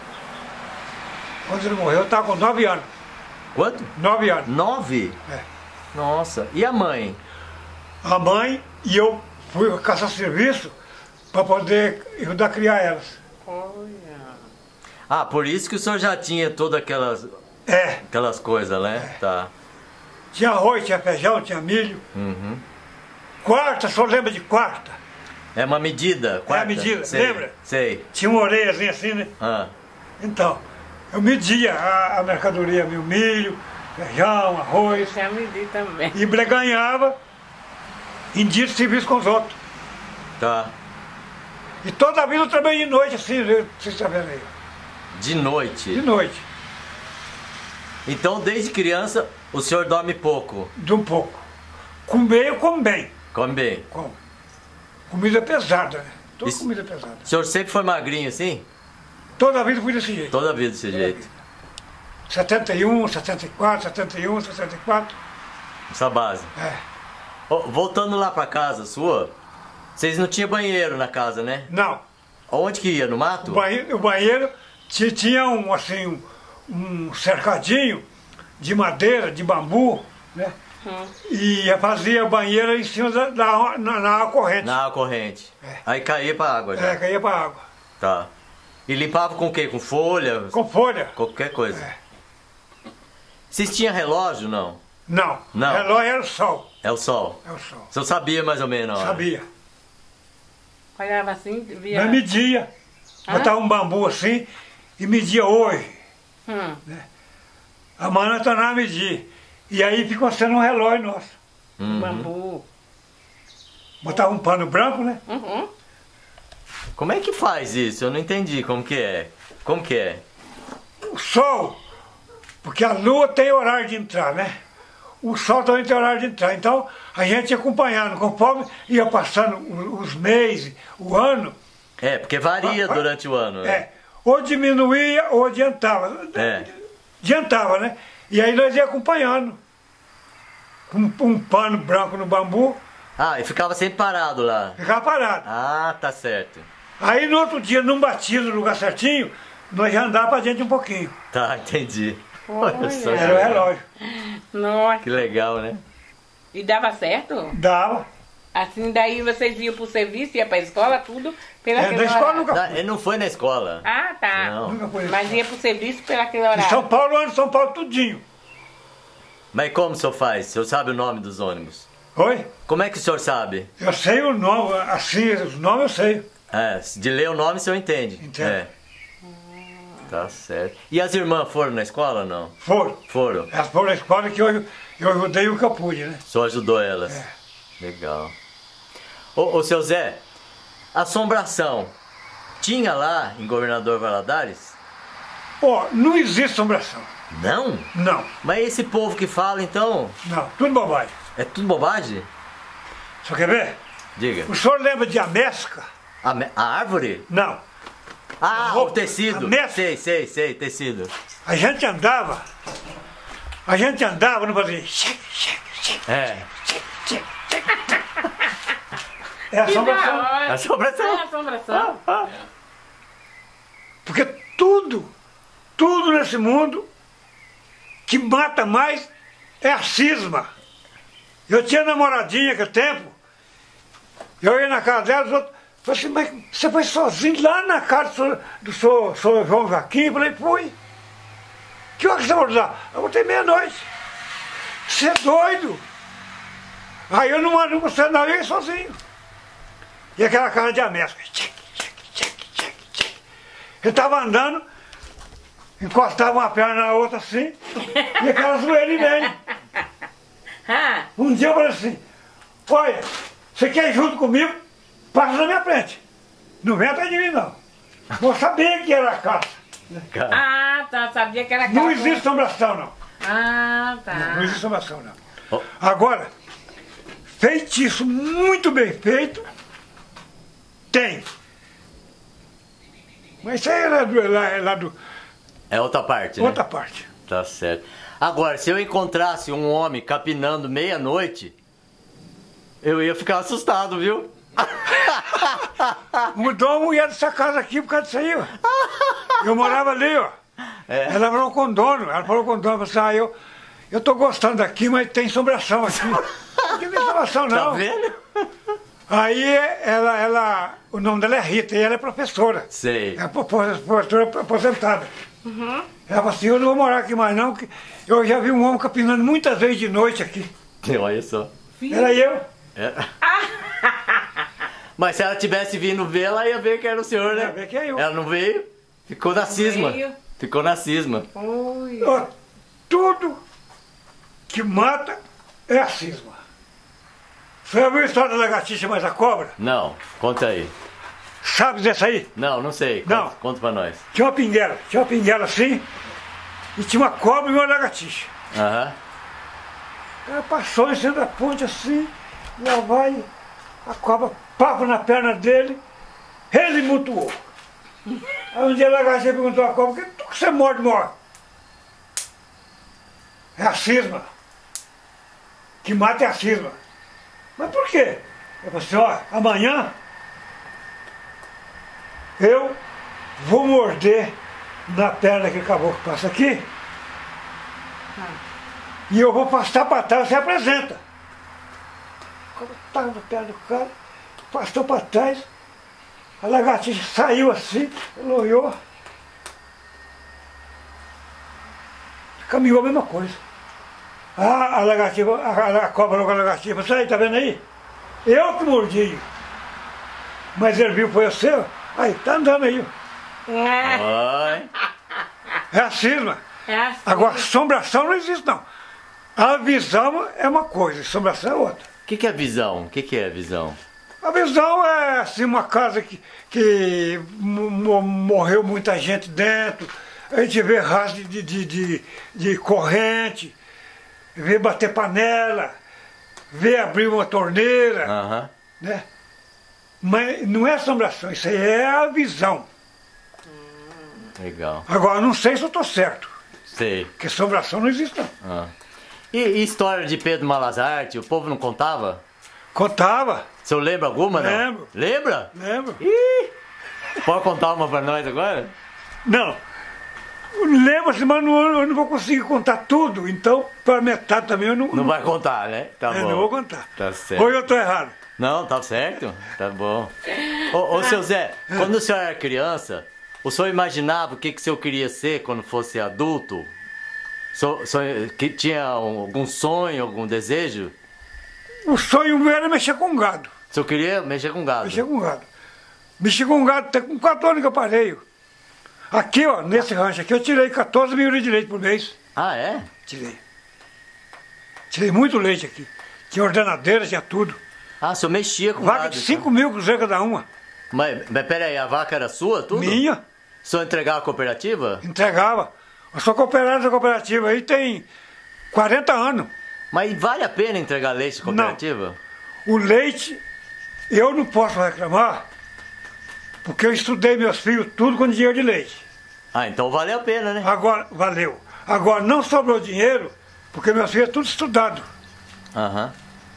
Quando ele morreu, eu estava com nove anos. Quanto? Nove anos. Nove? É. Nossa. E a mãe? A mãe e eu fui caçar serviço para poder ajudar a criar elas. Olha. Ah, por isso que o senhor já tinha todas aquelas, É. aquelas coisas, né? É. Tá. Tinha arroz, tinha feijão, tinha milho. Uhum. Quarta, só lembra de quarta? É uma medida, quarta? medida, Sei, lembra? Sei. Tinha uma orelhazinha assim, né? Ah. Então, eu media a, a mercadoria, meu milho, feijão, arroz, Já me di também. e ganhava em dia de serviço com os outros. Tá. E toda a vida eu trabalhei de noite, assim, viu? Vocês estão vendo aí. De noite. De noite, Então, desde criança, o senhor dorme pouco. de um pouco. Comer eu como bem. Come bem. Como. Comida pesada, né? Toda Isso- comida pesada. O senhor sempre foi magrinho assim? Toda a vida fui desse jeito. Toda a vida desse jeito. setenta e um, setenta e quatro, setenta e um, sessenta e quatro. Essa base. É. Ó, voltando lá pra casa sua, vocês não tinham banheiro na casa, né? Não. Onde que ia? No mato? O banheiro, o banheiro ti- tinha um, assim, um, um cercadinho de madeira, de bambu, né? Hum. E fazia banheiro em cima da, da- na, na água corrente. Na água corrente. É. Aí caía pra água já. É, caía pra água. Tá. E limpava com o quê? Com folha? Com folha. Qualquer coisa. É. Vocês tinham relógio, não? Não. Não. Relógio era o sol. É o sol. É o sol. O senhor sabia mais ou menos, ó. Sabia. Olhava assim, via... Nós media. Botava um bambu assim e media hoje. Hum. Né? Amanhã nós tornava a medir. E aí ficou sendo um relógio nosso. Uhum. Bambu. Botava um pano branco, né? Uhum. Como é que faz isso? Eu não entendi como que é. Como que é? O sol, porque a lua tem horário de entrar, né? O sol também tem horário de entrar. Então a gente ia acompanhando, conforme ia passando os meses, o ano. É, porque varia durante o ano. Né? É, ou diminuía ou adiantava. É. Adiantava, né? E aí nós ia acompanhando. Um, um pano branco no bambu, Ah, e ficava sempre parado lá. ficava parado. Ah, tá certo. Aí no outro dia, não batia no lugar certinho, nós já andava pra gente um pouquinho. Tá, entendi. Olha só. Era o relógio. Nossa. Que legal, né? E dava certo? Dava. Assim, daí vocês iam pro serviço, ia pra escola, tudo pela É, aquele na escola horário. nunca Não, ele não foi na escola. Ah, tá. Não. Nunca foi. Mas ia pro serviço pela aquele Em horário. São Paulo, ano de São Paulo, tudinho. Mas como o senhor faz? O senhor sabe o nome dos ônibus? Oi? Como é que o senhor sabe? Eu sei o nome, assim, os nomes eu sei. É, de ler o nome o senhor entende. Entendo. É. Tá certo. E as irmãs foram na escola ou não? Foram. Foram. Elas foram na escola que eu, eu ajudei o que eu pude, né? O senhor ajudou elas. É. Legal. Ô, ô, seu Zé, assombração. Tinha lá em Governador Valadares? Ó, não existe assombração. Não? Não, Mas esse povo que fala, então, não, tudo bobagem. é tudo bobagem? Só quer ver? Diga. O senhor lembra de amesca? A, me- a árvore? Não. Ah, A roupa, o tecido. a mescla. Sei, sei, sei, tecido. A gente andava, a gente andava, não fazia... Cheque, cheque, cheque, É. cheque, cheque. É assombração. hora. Assombração. É assombração. Porque tudo, tudo nesse mundo que mata mais é a cisma. Eu tinha namoradinha naquele tempo, eu ia na casa dela, os outros falaram assim, mas você foi sozinho lá na casa do senhor, do senhor, senhor João Joaquim? Eu falei, fui. Que hora que você vai lá? Eu voltei meia-noite. Você é doido? Aí eu não mandei você não, eu ia sozinho. E aquela casa de amesca, tcheque, tcheque, tcheque, tcheque, tcheque. Eu estava andando, encostava uma perna na outra assim, e aquela zoeira em meio. Ah, Um dia eu falei assim, olha, você quer ir junto comigo? Passa na minha frente. Não vem atrás de mim não. Vou saber que era a casa. Cara, ah, tá. Sabia que era Não casa. existe assombração não. Ah, tá. Não existe assombração não. Ó. Agora, feitiço muito bem feito, tem. Mas isso aí é lá do, é lá, é lá do é outra parte, né? outra parte. Tá certo. Agora, se eu encontrasse um homem capinando meia-noite, eu ia ficar assustado, viu? Mudou a mulher dessa casa aqui por causa disso aí, ó. Eu morava ali, ó. É. Ela falou com o dono, ela falou com o dono, falou assim, ah, eu, eu tô gostando daqui, mas tem assombração aqui. Não tem assombração Tá não. vendo? Aí ela, ela, o nome dela é Rita, e ela é professora. Sei. É professora aposentada. Ela falou assim, eu não vou morar aqui mais não, que eu já vi um homem capinando muitas vezes de noite aqui. Olha só. Era eu. É. Mas se ela tivesse vindo ver, ela ia ver que era o senhor, né? Ia ver que é eu. Ela não veio, ficou na cisma. veio. Ficou na cisma. Ui. Ó, tudo que mata é a cisma. Você já viu a história da lagartixa mais a cobra? Não, conta aí. Sabe dessa aí? Não, não sei. Não. Conta, conta pra nós. Tinha uma pinguela, tinha uma pinguela assim, e tinha uma cobra e uma lagartixa. Aham. Ela passou em cima da ponte assim, lá vai, a cobra pava na perna dele, ele mutuou. Aí um dia a lagartixa perguntou à cobra, por que tu que você morde, morre? É a cisma. Que mata é a cisma. Mas por quê? Eu falei assim, ó, amanhã eu vou morder na perna daquele caboclo que passa aqui. E eu vou passar para trás, você apresenta. O cara estava na perna do cara, passou para trás, a lagartixa saiu assim, ele olhou, caminhou a mesma coisa. A, a lagartixa, a, a cobra falou com a lagartixa, isso aí, tá vendo aí? Eu que mordi. Mas ele viu, foi você, aí, tá andando aí. Oi. É assim, mano. É assim. Agora, assombração não existe, não. A visão é uma coisa, assombração é outra. O que, que é visão? O que, que é visão? A visão é assim, uma casa que, que morreu muita gente dentro, a gente vê rastro de, de, de, de corrente, vê bater panela, vê abrir uma torneira, Aham. né? Mas não é assombração, isso aí é a visão. Legal. Agora, não sei se eu estou certo, Sei. porque assombração não existe, não. Ah. E, e história de Pedro Malazarte, o povo não contava? Contava, O senhor lembra alguma, não? Lembro. Lembra? lembro. Ih! Pode contar uma pra nós agora? Não. Lembro-se, mas não, eu não vou conseguir contar tudo, então, para metade também eu não... Não vai contar, né? Tá eu bom. não vou contar. Tá certo. Ou eu estou errado. Não, tá certo? Tá bom. Ô, ô seu Zé, quando o senhor era criança, o senhor imaginava o que, que o senhor queria ser quando fosse adulto? O senhor, o senhor que tinha algum sonho, algum desejo? O sonho meu era mexer com gado. O senhor queria mexer com gado? Mexer com gado. Mexer com gado até com quatro anos que eu parei. Aqui, ó, nesse rancho aqui, eu tirei quatorze mil litros de leite por mês. Ah, é? Tirei. Tirei muito leite aqui. Tinha ordenadeira, tinha tudo. Ah, o senhor mexia com Vaca gado. de cinco mil cruzeiros cada uma. Mas, mas peraí, a vaca era sua, tudo? Minha. O senhor entregava a cooperativa? Entregava. Eu sou cooperado da cooperativa aí tem quarenta anos. Mas vale a pena entregar leite de cooperativa? O leite, eu não posso reclamar, porque eu estudei meus filhos tudo com dinheiro de leite. Ah, então vale a pena, né? Agora, valeu. Agora, não sobrou dinheiro, porque meus filhos é tudo estudado. Aham.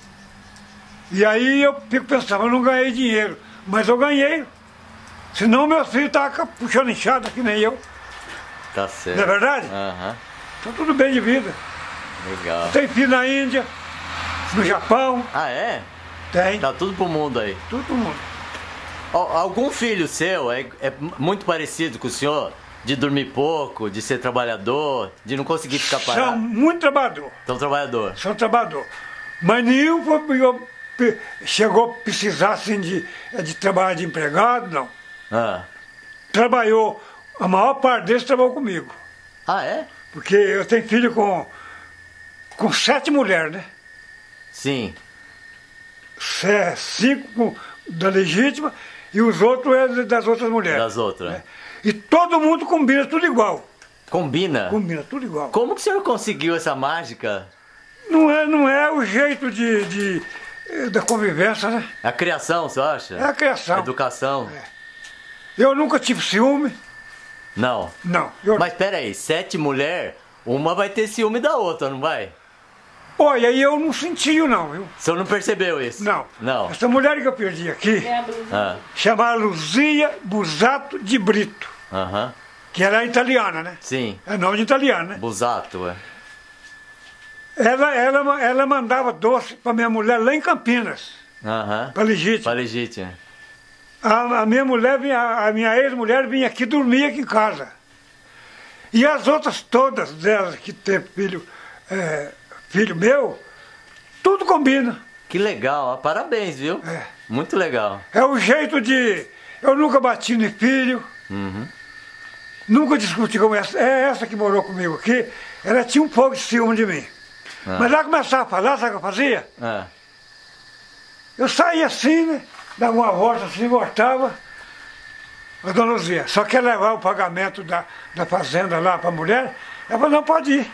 E aí eu fico pensando, eu não ganhei dinheiro, mas eu ganhei. Senão meus filhos estavam puxando enxada, que nem eu. Tá certo. Não é verdade? Aham. Então tudo bem de vida. Legal. Tem filho na Índia, no Japão, Ah, é? tem. Tá tudo pro mundo aí. Todo mundo. Al- Algum filho seu é, é muito parecido com o senhor? De dormir pouco, de ser trabalhador, de não conseguir ficar São parado? muito trabalhador. São trabalhador. São trabalhador. Mas nenhum foi- eu- pe- chegou a precisar assim, de, de trabalhar de empregado, não. Ah. Trabalhou, a maior parte deles trabalhou comigo. Ah, é? Porque eu tenho filho com, com sete mulheres, né? Sim. Se- Cinco com- da legítima e os outros é das outras mulheres. Das outras. né? E todo mundo combina tudo igual. Combina? Combina tudo igual. Como que o senhor conseguiu essa mágica? Não é, não é o jeito de, de, eh, da convivência, né? A criação, você acha? É a criação. A educação? Eu nunca tive ciúme. Não. Não. Eu, Mas pera aí, sete mulheres, uma vai ter ciúme da outra, não vai? Olha, aí eu não senti não, viu? O senhor não percebeu isso? Não. Não. Essa mulher que eu perdi aqui, É a blusa. Ah, chamava Luzia Busato de Brito, aham. que era italiana, né? Sim. É nome de italiano, né? Busato, é. Ela, ela, ela mandava doce para minha mulher lá em Campinas, Aham. para legítima. Pra legítima. A, a minha mulher, vinha, a minha ex-mulher vinha aqui dormir aqui em casa. E as outras todas delas que teve filho, é, filho meu, tudo combina. Que legal, ó. Parabéns, viu? É. Muito legal. É o jeito de... Eu nunca bati no filho, Uhum. nunca discuti com essa. É essa que morou comigo aqui, ela tinha um pouco de ciúme de mim. Ah. Mas ela começava a falar, sabe o que eu fazia? Ah. Eu saía assim, né? Dava uma volta assim, voltava. A dona Luzia, só quer levar o pagamento da, da fazenda lá para a mulher? Ela falou, não, pode ir.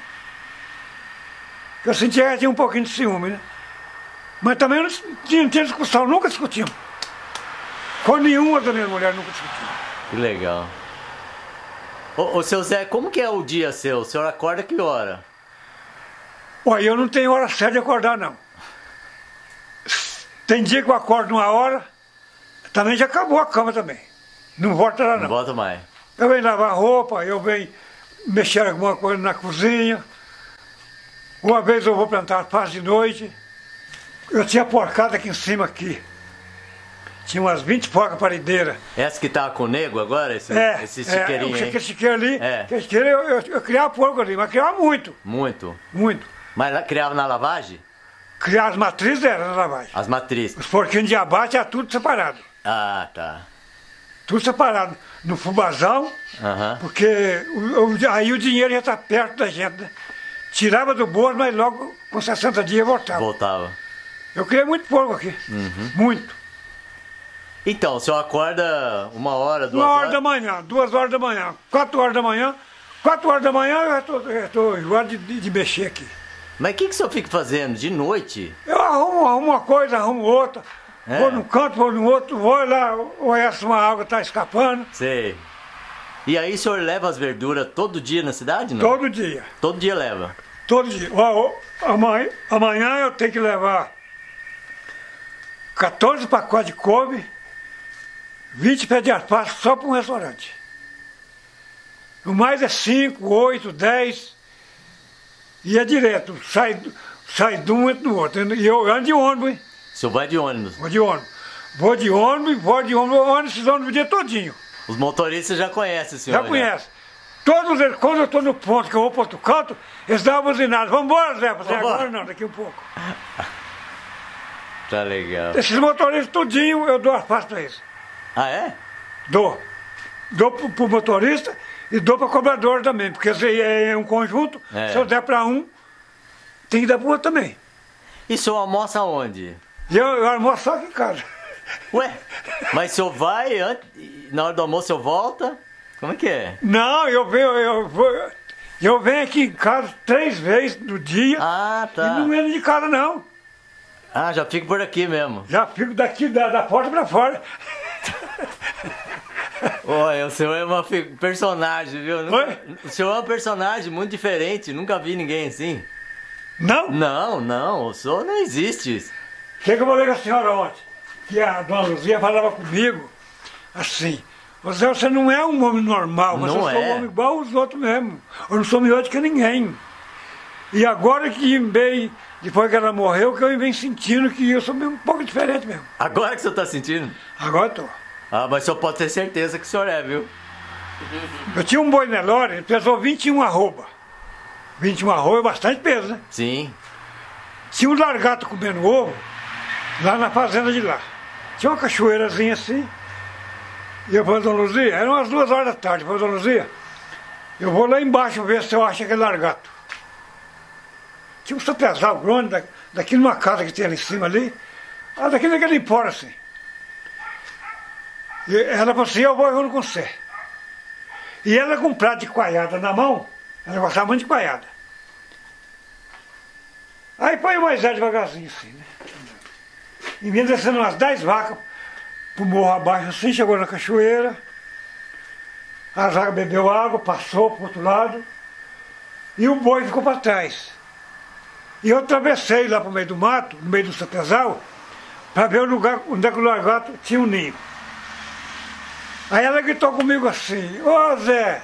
Eu sentia que ela tinha um pouquinho de ciúme, né? Mas também não tinha, não tinha discussão, nunca discutimos. Com nenhuma da minha mulher nunca discutimos. Que legal. Ô, ô, seu Zé, como que é o dia seu? O senhor acorda que hora? Olha, eu não tenho hora certa de acordar, não. Tem dia que eu acordo uma hora, também já acabou a cama também. Não volta lá, Não não. volta mais. Eu venho lavar roupa, eu venho mexer alguma coisa na cozinha. Uma vez eu vou plantar alface de noite. Eu tinha porcada aqui em cima aqui. Tinha umas vinte porcas paredeiras. Essa que tá com o nego agora? Esse, É, esse é, chiqueirinho, aquele hein? chiqueiro ali, É. aquele chiqueiro eu, eu, eu criava porco ali, mas criava muito, Muito. muito. Mas lá criava na lavagem? Criar as matrizes era na lavagem. As matrizes. Os porquinhos de abate era tudo separado. Ah, tá. Tudo separado. No fubazão, Aham. porque o- o- aí o dinheiro já está perto da gente, né? Tirava do bolso, mas logo com sessenta dias voltava. Voltava. Eu criei muito porco aqui. Muito. Então, o senhor acorda uma hora, duas Uma hora horas? da manhã, duas horas da manhã, quatro horas da manhã. Quatro horas da manhã eu já estou já tô enjoado de, de, de mexer aqui. Mas o que, que o senhor fica fazendo de noite? Eu arrumo, arrumo uma coisa, arrumo outra. É. Vou num canto, vou no outro, vou lá, olhar se uma água está escapando. Sei. E aí o senhor leva as verduras todo dia na cidade, não? Todo dia. Todo dia leva. Todo dia. Ó, ó, amanhã, amanhã eu tenho que levar quatorze pacotes de couve, vinte pés de alface só para um restaurante. O mais é cinco, oito, dez. E é direto. Sai, sai de um, entra no outro. E eu ando de ônibus, hein? O senhor vai de ônibus. Vou de ônibus. Vou de ônibus, vou de ônibus, eu ando esses ônibus o dia todinho. Os motoristas já conhecem o senhor. Já conhece. Todos eles, quando eu estou no ponto que eu vou para outro canto, eles dão uma buzinada. Vamos embora, Zé. Você Vambora. agora não, daqui um pouco. Tá legal. Esses motoristas tudinho eu dou alface para eles. Ah, é? Dou. Dou pro, pro motorista e dou para cobrador também, porque se é um conjunto, É. se eu der para um, tem que dar para o outro também. E o senhor almoça onde? E eu, eu almoço só aqui em casa. Ué, mas o senhor vai, antes, na hora do almoço o senhor volta? Como é que é? Não, eu venho, eu, vou, eu venho aqui em casa três vezes no dia Ah, e tá. não entro de casa não. Ah, já fico por aqui mesmo. Já fico daqui da, da porta para fora. Olha, o senhor é uma fi- personagem, viu? Nunca- Oi? O senhor é um personagem muito diferente, nunca vi ninguém assim. Não? Não, não, o senhor não existe. O que, que eu falei com a senhora ontem? Que a dona Luzia falava comigo assim: você, você não é um homem normal, você Não é um é. homem igual aos outros mesmo. Eu não sou melhor do que ninguém. E agora que bem, depois que ela morreu, que eu venho sentindo que eu sou um pouco diferente mesmo. Agora que o senhor tá sentindo? Agora eu tô. Ah, mas o senhor pode ter certeza que o senhor é, viu? Eu tinha um boi Nelore, ele pesou vinte e um arroba. vinte e um arroba é bastante peso, né? Sim. Tinha um largato comendo ovo lá na fazenda de lá. Tinha uma cachoeirazinha assim. E eu falei, dona Luzia, eram umas duas horas da tarde. Eu falei, dona Luzia, eu vou lá embaixo ver se eu acho aquele largato. Tinha um sapezal grande, da- daqui numa casa que tem ali em cima ali. Ah, daqui naquele embora assim. E ela falou assim, eu vou, eu não consigo. E ela com um prato de coalhada na mão, ela gostava muito de coalhada. Aí põe o Moisés devagarzinho assim, né? E vinha descendo umas dez vacas pro morro abaixo assim, chegou na cachoeira. A vaca bebeu água, passou pro outro lado. E o boi ficou para trás. E eu atravessei lá pro meio do mato, no meio do sapezal, para ver o lugar onde é que o largato tinha um ninho. Aí ela gritou comigo assim, ô Zé,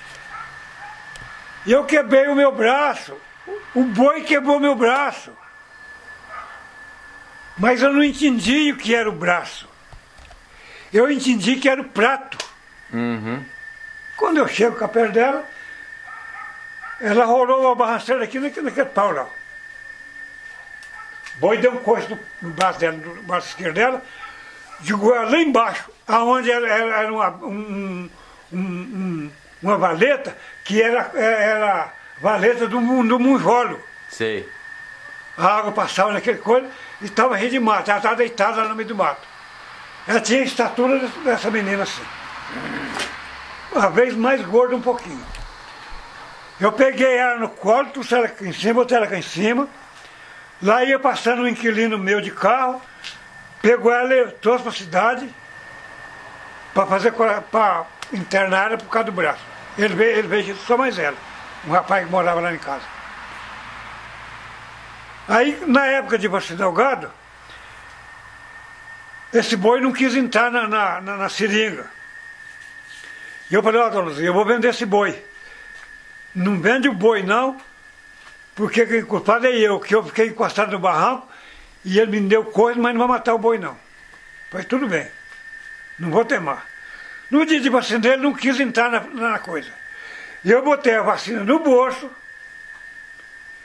e eu quebrei o meu braço, o boi quebrou meu braço. Mas eu não entendi o que era o braço. Eu entendi que era o prato. Uhum. Quando eu chego com a perna dela, ela rolou uma barranceira aqui naquele, naquele pau lá. O boi deu um coice no, no braço dela, no braço esquerdo dela, jogou ela lá embaixo, aonde era, era era uma, um, um, um, uma valeta, que era, era a valeta do, do munjolo. Sei. A água passava naquele coisa e estava cheia de mato. Ela estava deitada lá no meio do mato. Ela tinha a estatura dessa- dessa menina assim. Uma vez mais gorda um pouquinho. Eu peguei ela no colo, trouxe ela aqui em cima, botei ela aqui em cima. Lá ia passando um inquilino meu de carro, pegou ela e trouxe para a cidade para fazer para internar ela por causa do braço. Ele veio, ele veio só mais ela, um rapaz que morava lá em casa. Aí, na época de vacinar o gado, esse boi não quis entrar na, na, na, na seringa. E eu falei, ó, dona Luzia, eu vou vender esse boi. Não vende o boi, não, porque quem culpado é eu, que eu fiquei encostado no barranco e ele me deu coisa, mas não vai matar o boi, não. Falei, tudo bem, não vou temar. No dia de vacina ele não quis entrar na, na coisa. E eu botei a vacina no bolso,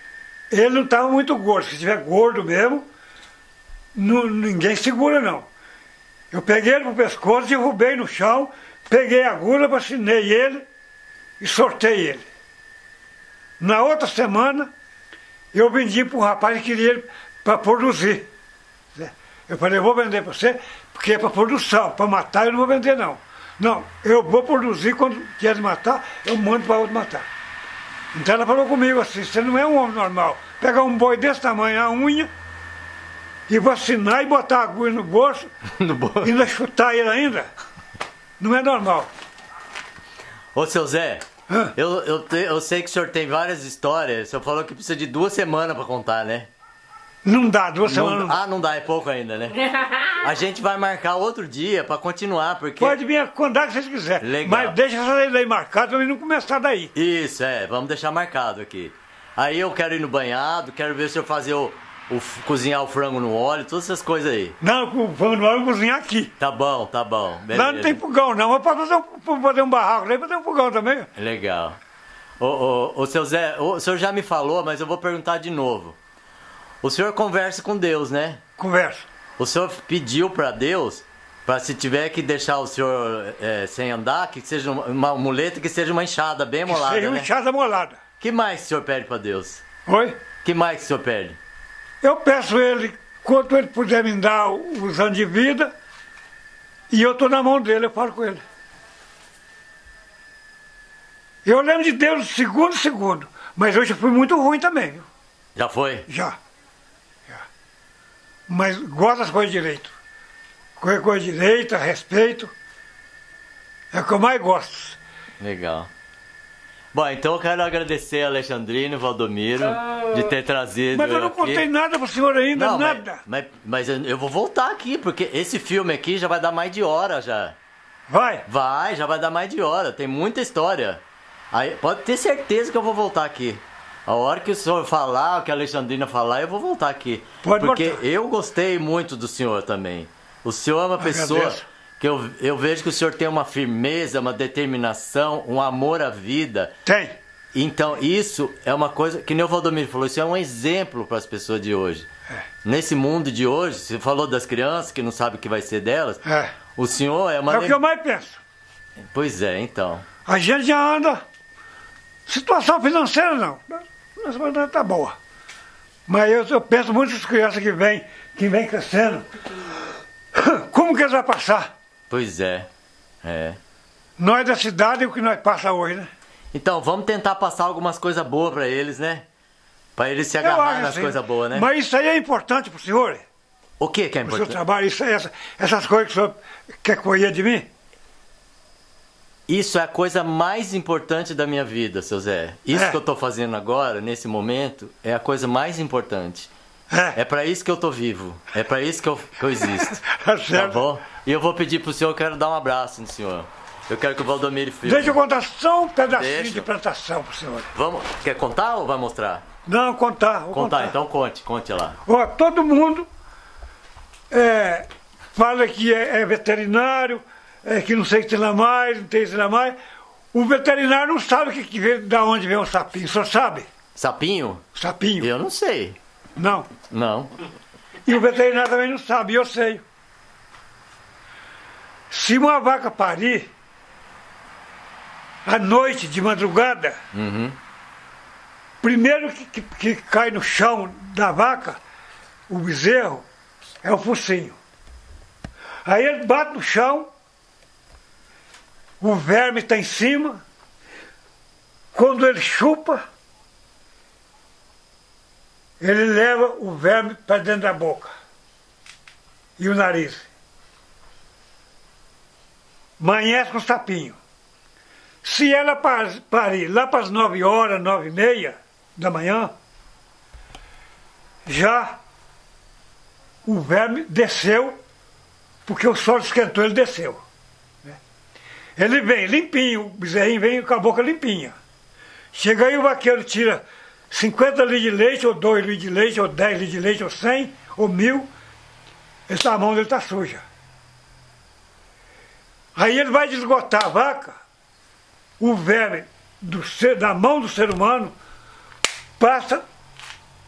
Ele não estava muito gordo. Se estiver gordo mesmo, não, ninguém segura não. Eu peguei ele pro pescoço, derrubei no chão, peguei a agulha, vacinei ele e sortei ele. Na outra semana, eu vendi para um rapaz que queria ele para produzir. Eu falei, eu vou vender para você, porque é para produção, para matar eu não vou vender não. Não, eu vou produzir, quando quer matar, eu mando para outro matar. Então ela falou comigo assim, você não é um homem normal. Pegar um boi desse tamanho, a unha, e vacinar e botar a agulha no bolso, no bolso. E ainda chutar ele ainda, não é normal. Ô, seu Zé, eu, eu, te, eu sei que o senhor tem várias histórias, o senhor falou que precisa de duas semanas para contar, né? Não dá, duas não, semanas. Ah, não dá, é pouco ainda, né? A gente vai marcar outro dia para continuar, porque... Pode vir quando que vocês quiserem. Legal. Mas deixa essa daí marcada para mim não começar daí. Isso, é, vamos deixar marcado aqui. Aí eu quero ir no banhado, quero ver o senhor fazer o, o cozinhar o frango no óleo, todas essas coisas aí. Não, o frango no óleo eu cozinhar aqui. Tá bom, tá bom. Beleza. Lá não tem fogão não, mas pode fazer um, fazer um barraco, aí fazer um fogão também. Legal. Ô, ô, ô, seu Zé, o senhor já me falou, mas eu vou perguntar de novo. O senhor conversa com Deus, né? Conversa. O senhor pediu para Deus, para se tiver que deixar o senhor é, sem andar, que seja uma muleta, que seja uma enxada bem Que molada, seja uma né? enxada molada. Que mais o senhor pede para Deus? Oi? Que mais o senhor pede? Eu peço ele, quanto ele puder me dar os anos de vida, e eu estou na mão dele, eu falo com ele. Eu lembro de Deus segundo a segundo, mas hoje fui muito ruim também, viu? Já foi? Já. Já. Mas gosto das coisas direito. Coisa, coisa direita, respeito. É o que eu mais gosto. Legal. Bom, então eu quero agradecer a Alexandrino e Valdomiro de ter trazido. Mas eu não aqui. contei nada para o senhor ainda, Não, nada. Mas, mas, mas eu eu vou voltar aqui, porque esse filme aqui já vai dar mais de hora já. Vai. Vai, já vai dar mais de hora. Tem muita história. Aí, pode ter certeza que eu vou voltar aqui. A hora que o senhor falar, que a Alexandrina falar, eu vou voltar aqui. Pode Porque voltar. eu gostei muito do senhor também. O senhor é uma pessoa Agradeço. que eu, eu vejo que o senhor tem uma firmeza, uma determinação, um amor à vida. Tem. Então, isso é uma coisa que nem o Valdomiro falou, isso é um exemplo para as pessoas de hoje. É. Nesse mundo de hoje, você falou das crianças que não sabem o que vai ser delas. É. O senhor é uma... É o que eu mais penso. Pois é, então. A gente já anda. Situação financeira não. Nossa, mas tá boa. Mas eu, eu penso muito nas crianças que vêm, que vêm crescendo. Como que eles vão passar? Pois é. É. Nós da cidade, o que nós passa hoje, né? Então, vamos tentar passar algumas coisas boas para eles, né? Para eles se Eu agarrar acho nas assim. coisas boas, né? Mas isso aí é importante pro senhor? O que que é O seu importante? trabalho, isso, aí, essa, essas coisas que o senhor quer colher de mim? Isso é a coisa mais importante da minha vida, seu Zé. Isso É. que eu tô fazendo agora, nesse momento, é a coisa mais importante. É. É para isso que eu tô vivo. É para isso que eu, que eu existo. Tá Tá certo. bom? E eu vou pedir pro senhor, eu quero dar um abraço no senhor. Eu quero que o Valdomiro filme. Deixa eu contar só um pedacinho Deixa. de plantação pro senhor. Vamos, quer contar ou vai mostrar? Não, contar. Vou Contar, contar. então conte, conte lá. Ó, todo mundo é, fala que é, é veterinário, é, que não sei se tem lá mais, não tem se lá mais. O veterinário não sabe que, que vem, da onde vem o sapinho, só sabe? Sapinho? Sapinho. Eu não sei. Não. Não. E o veterinário também não sabe, e eu sei. Se uma vaca parir, à noite, de madrugada, Uhum. primeiro que, que, que cai no chão da vaca, o bezerro, é o focinho. Aí ele bate no chão, o verme está em cima, quando ele chupa, ele leva o verme para dentro da boca e o nariz. Amanhece com o sapinho. Se ela parir lá para as nove horas, nove e meia da manhã, já o verme desceu, porque o sol esquentou, ele desceu. Ele vem limpinho, o bezerrinho vem com a boca limpinha. Chega aí o vaqueiro tira cinquenta litros de leite, ou dois litros de leite, ou dez litros de leite, ou cem, ou mil, ele tá, a mão dele está suja. Aí ele vai desgotar a vaca, o verme do ser, da mão do ser humano passa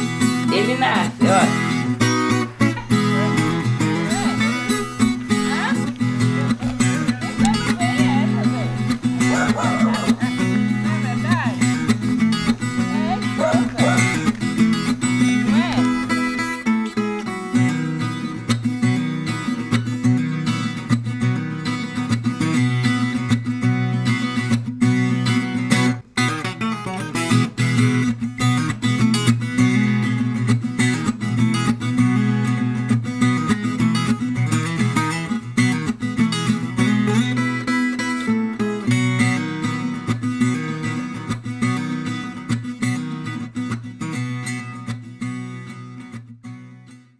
Música Ele nasce, ó.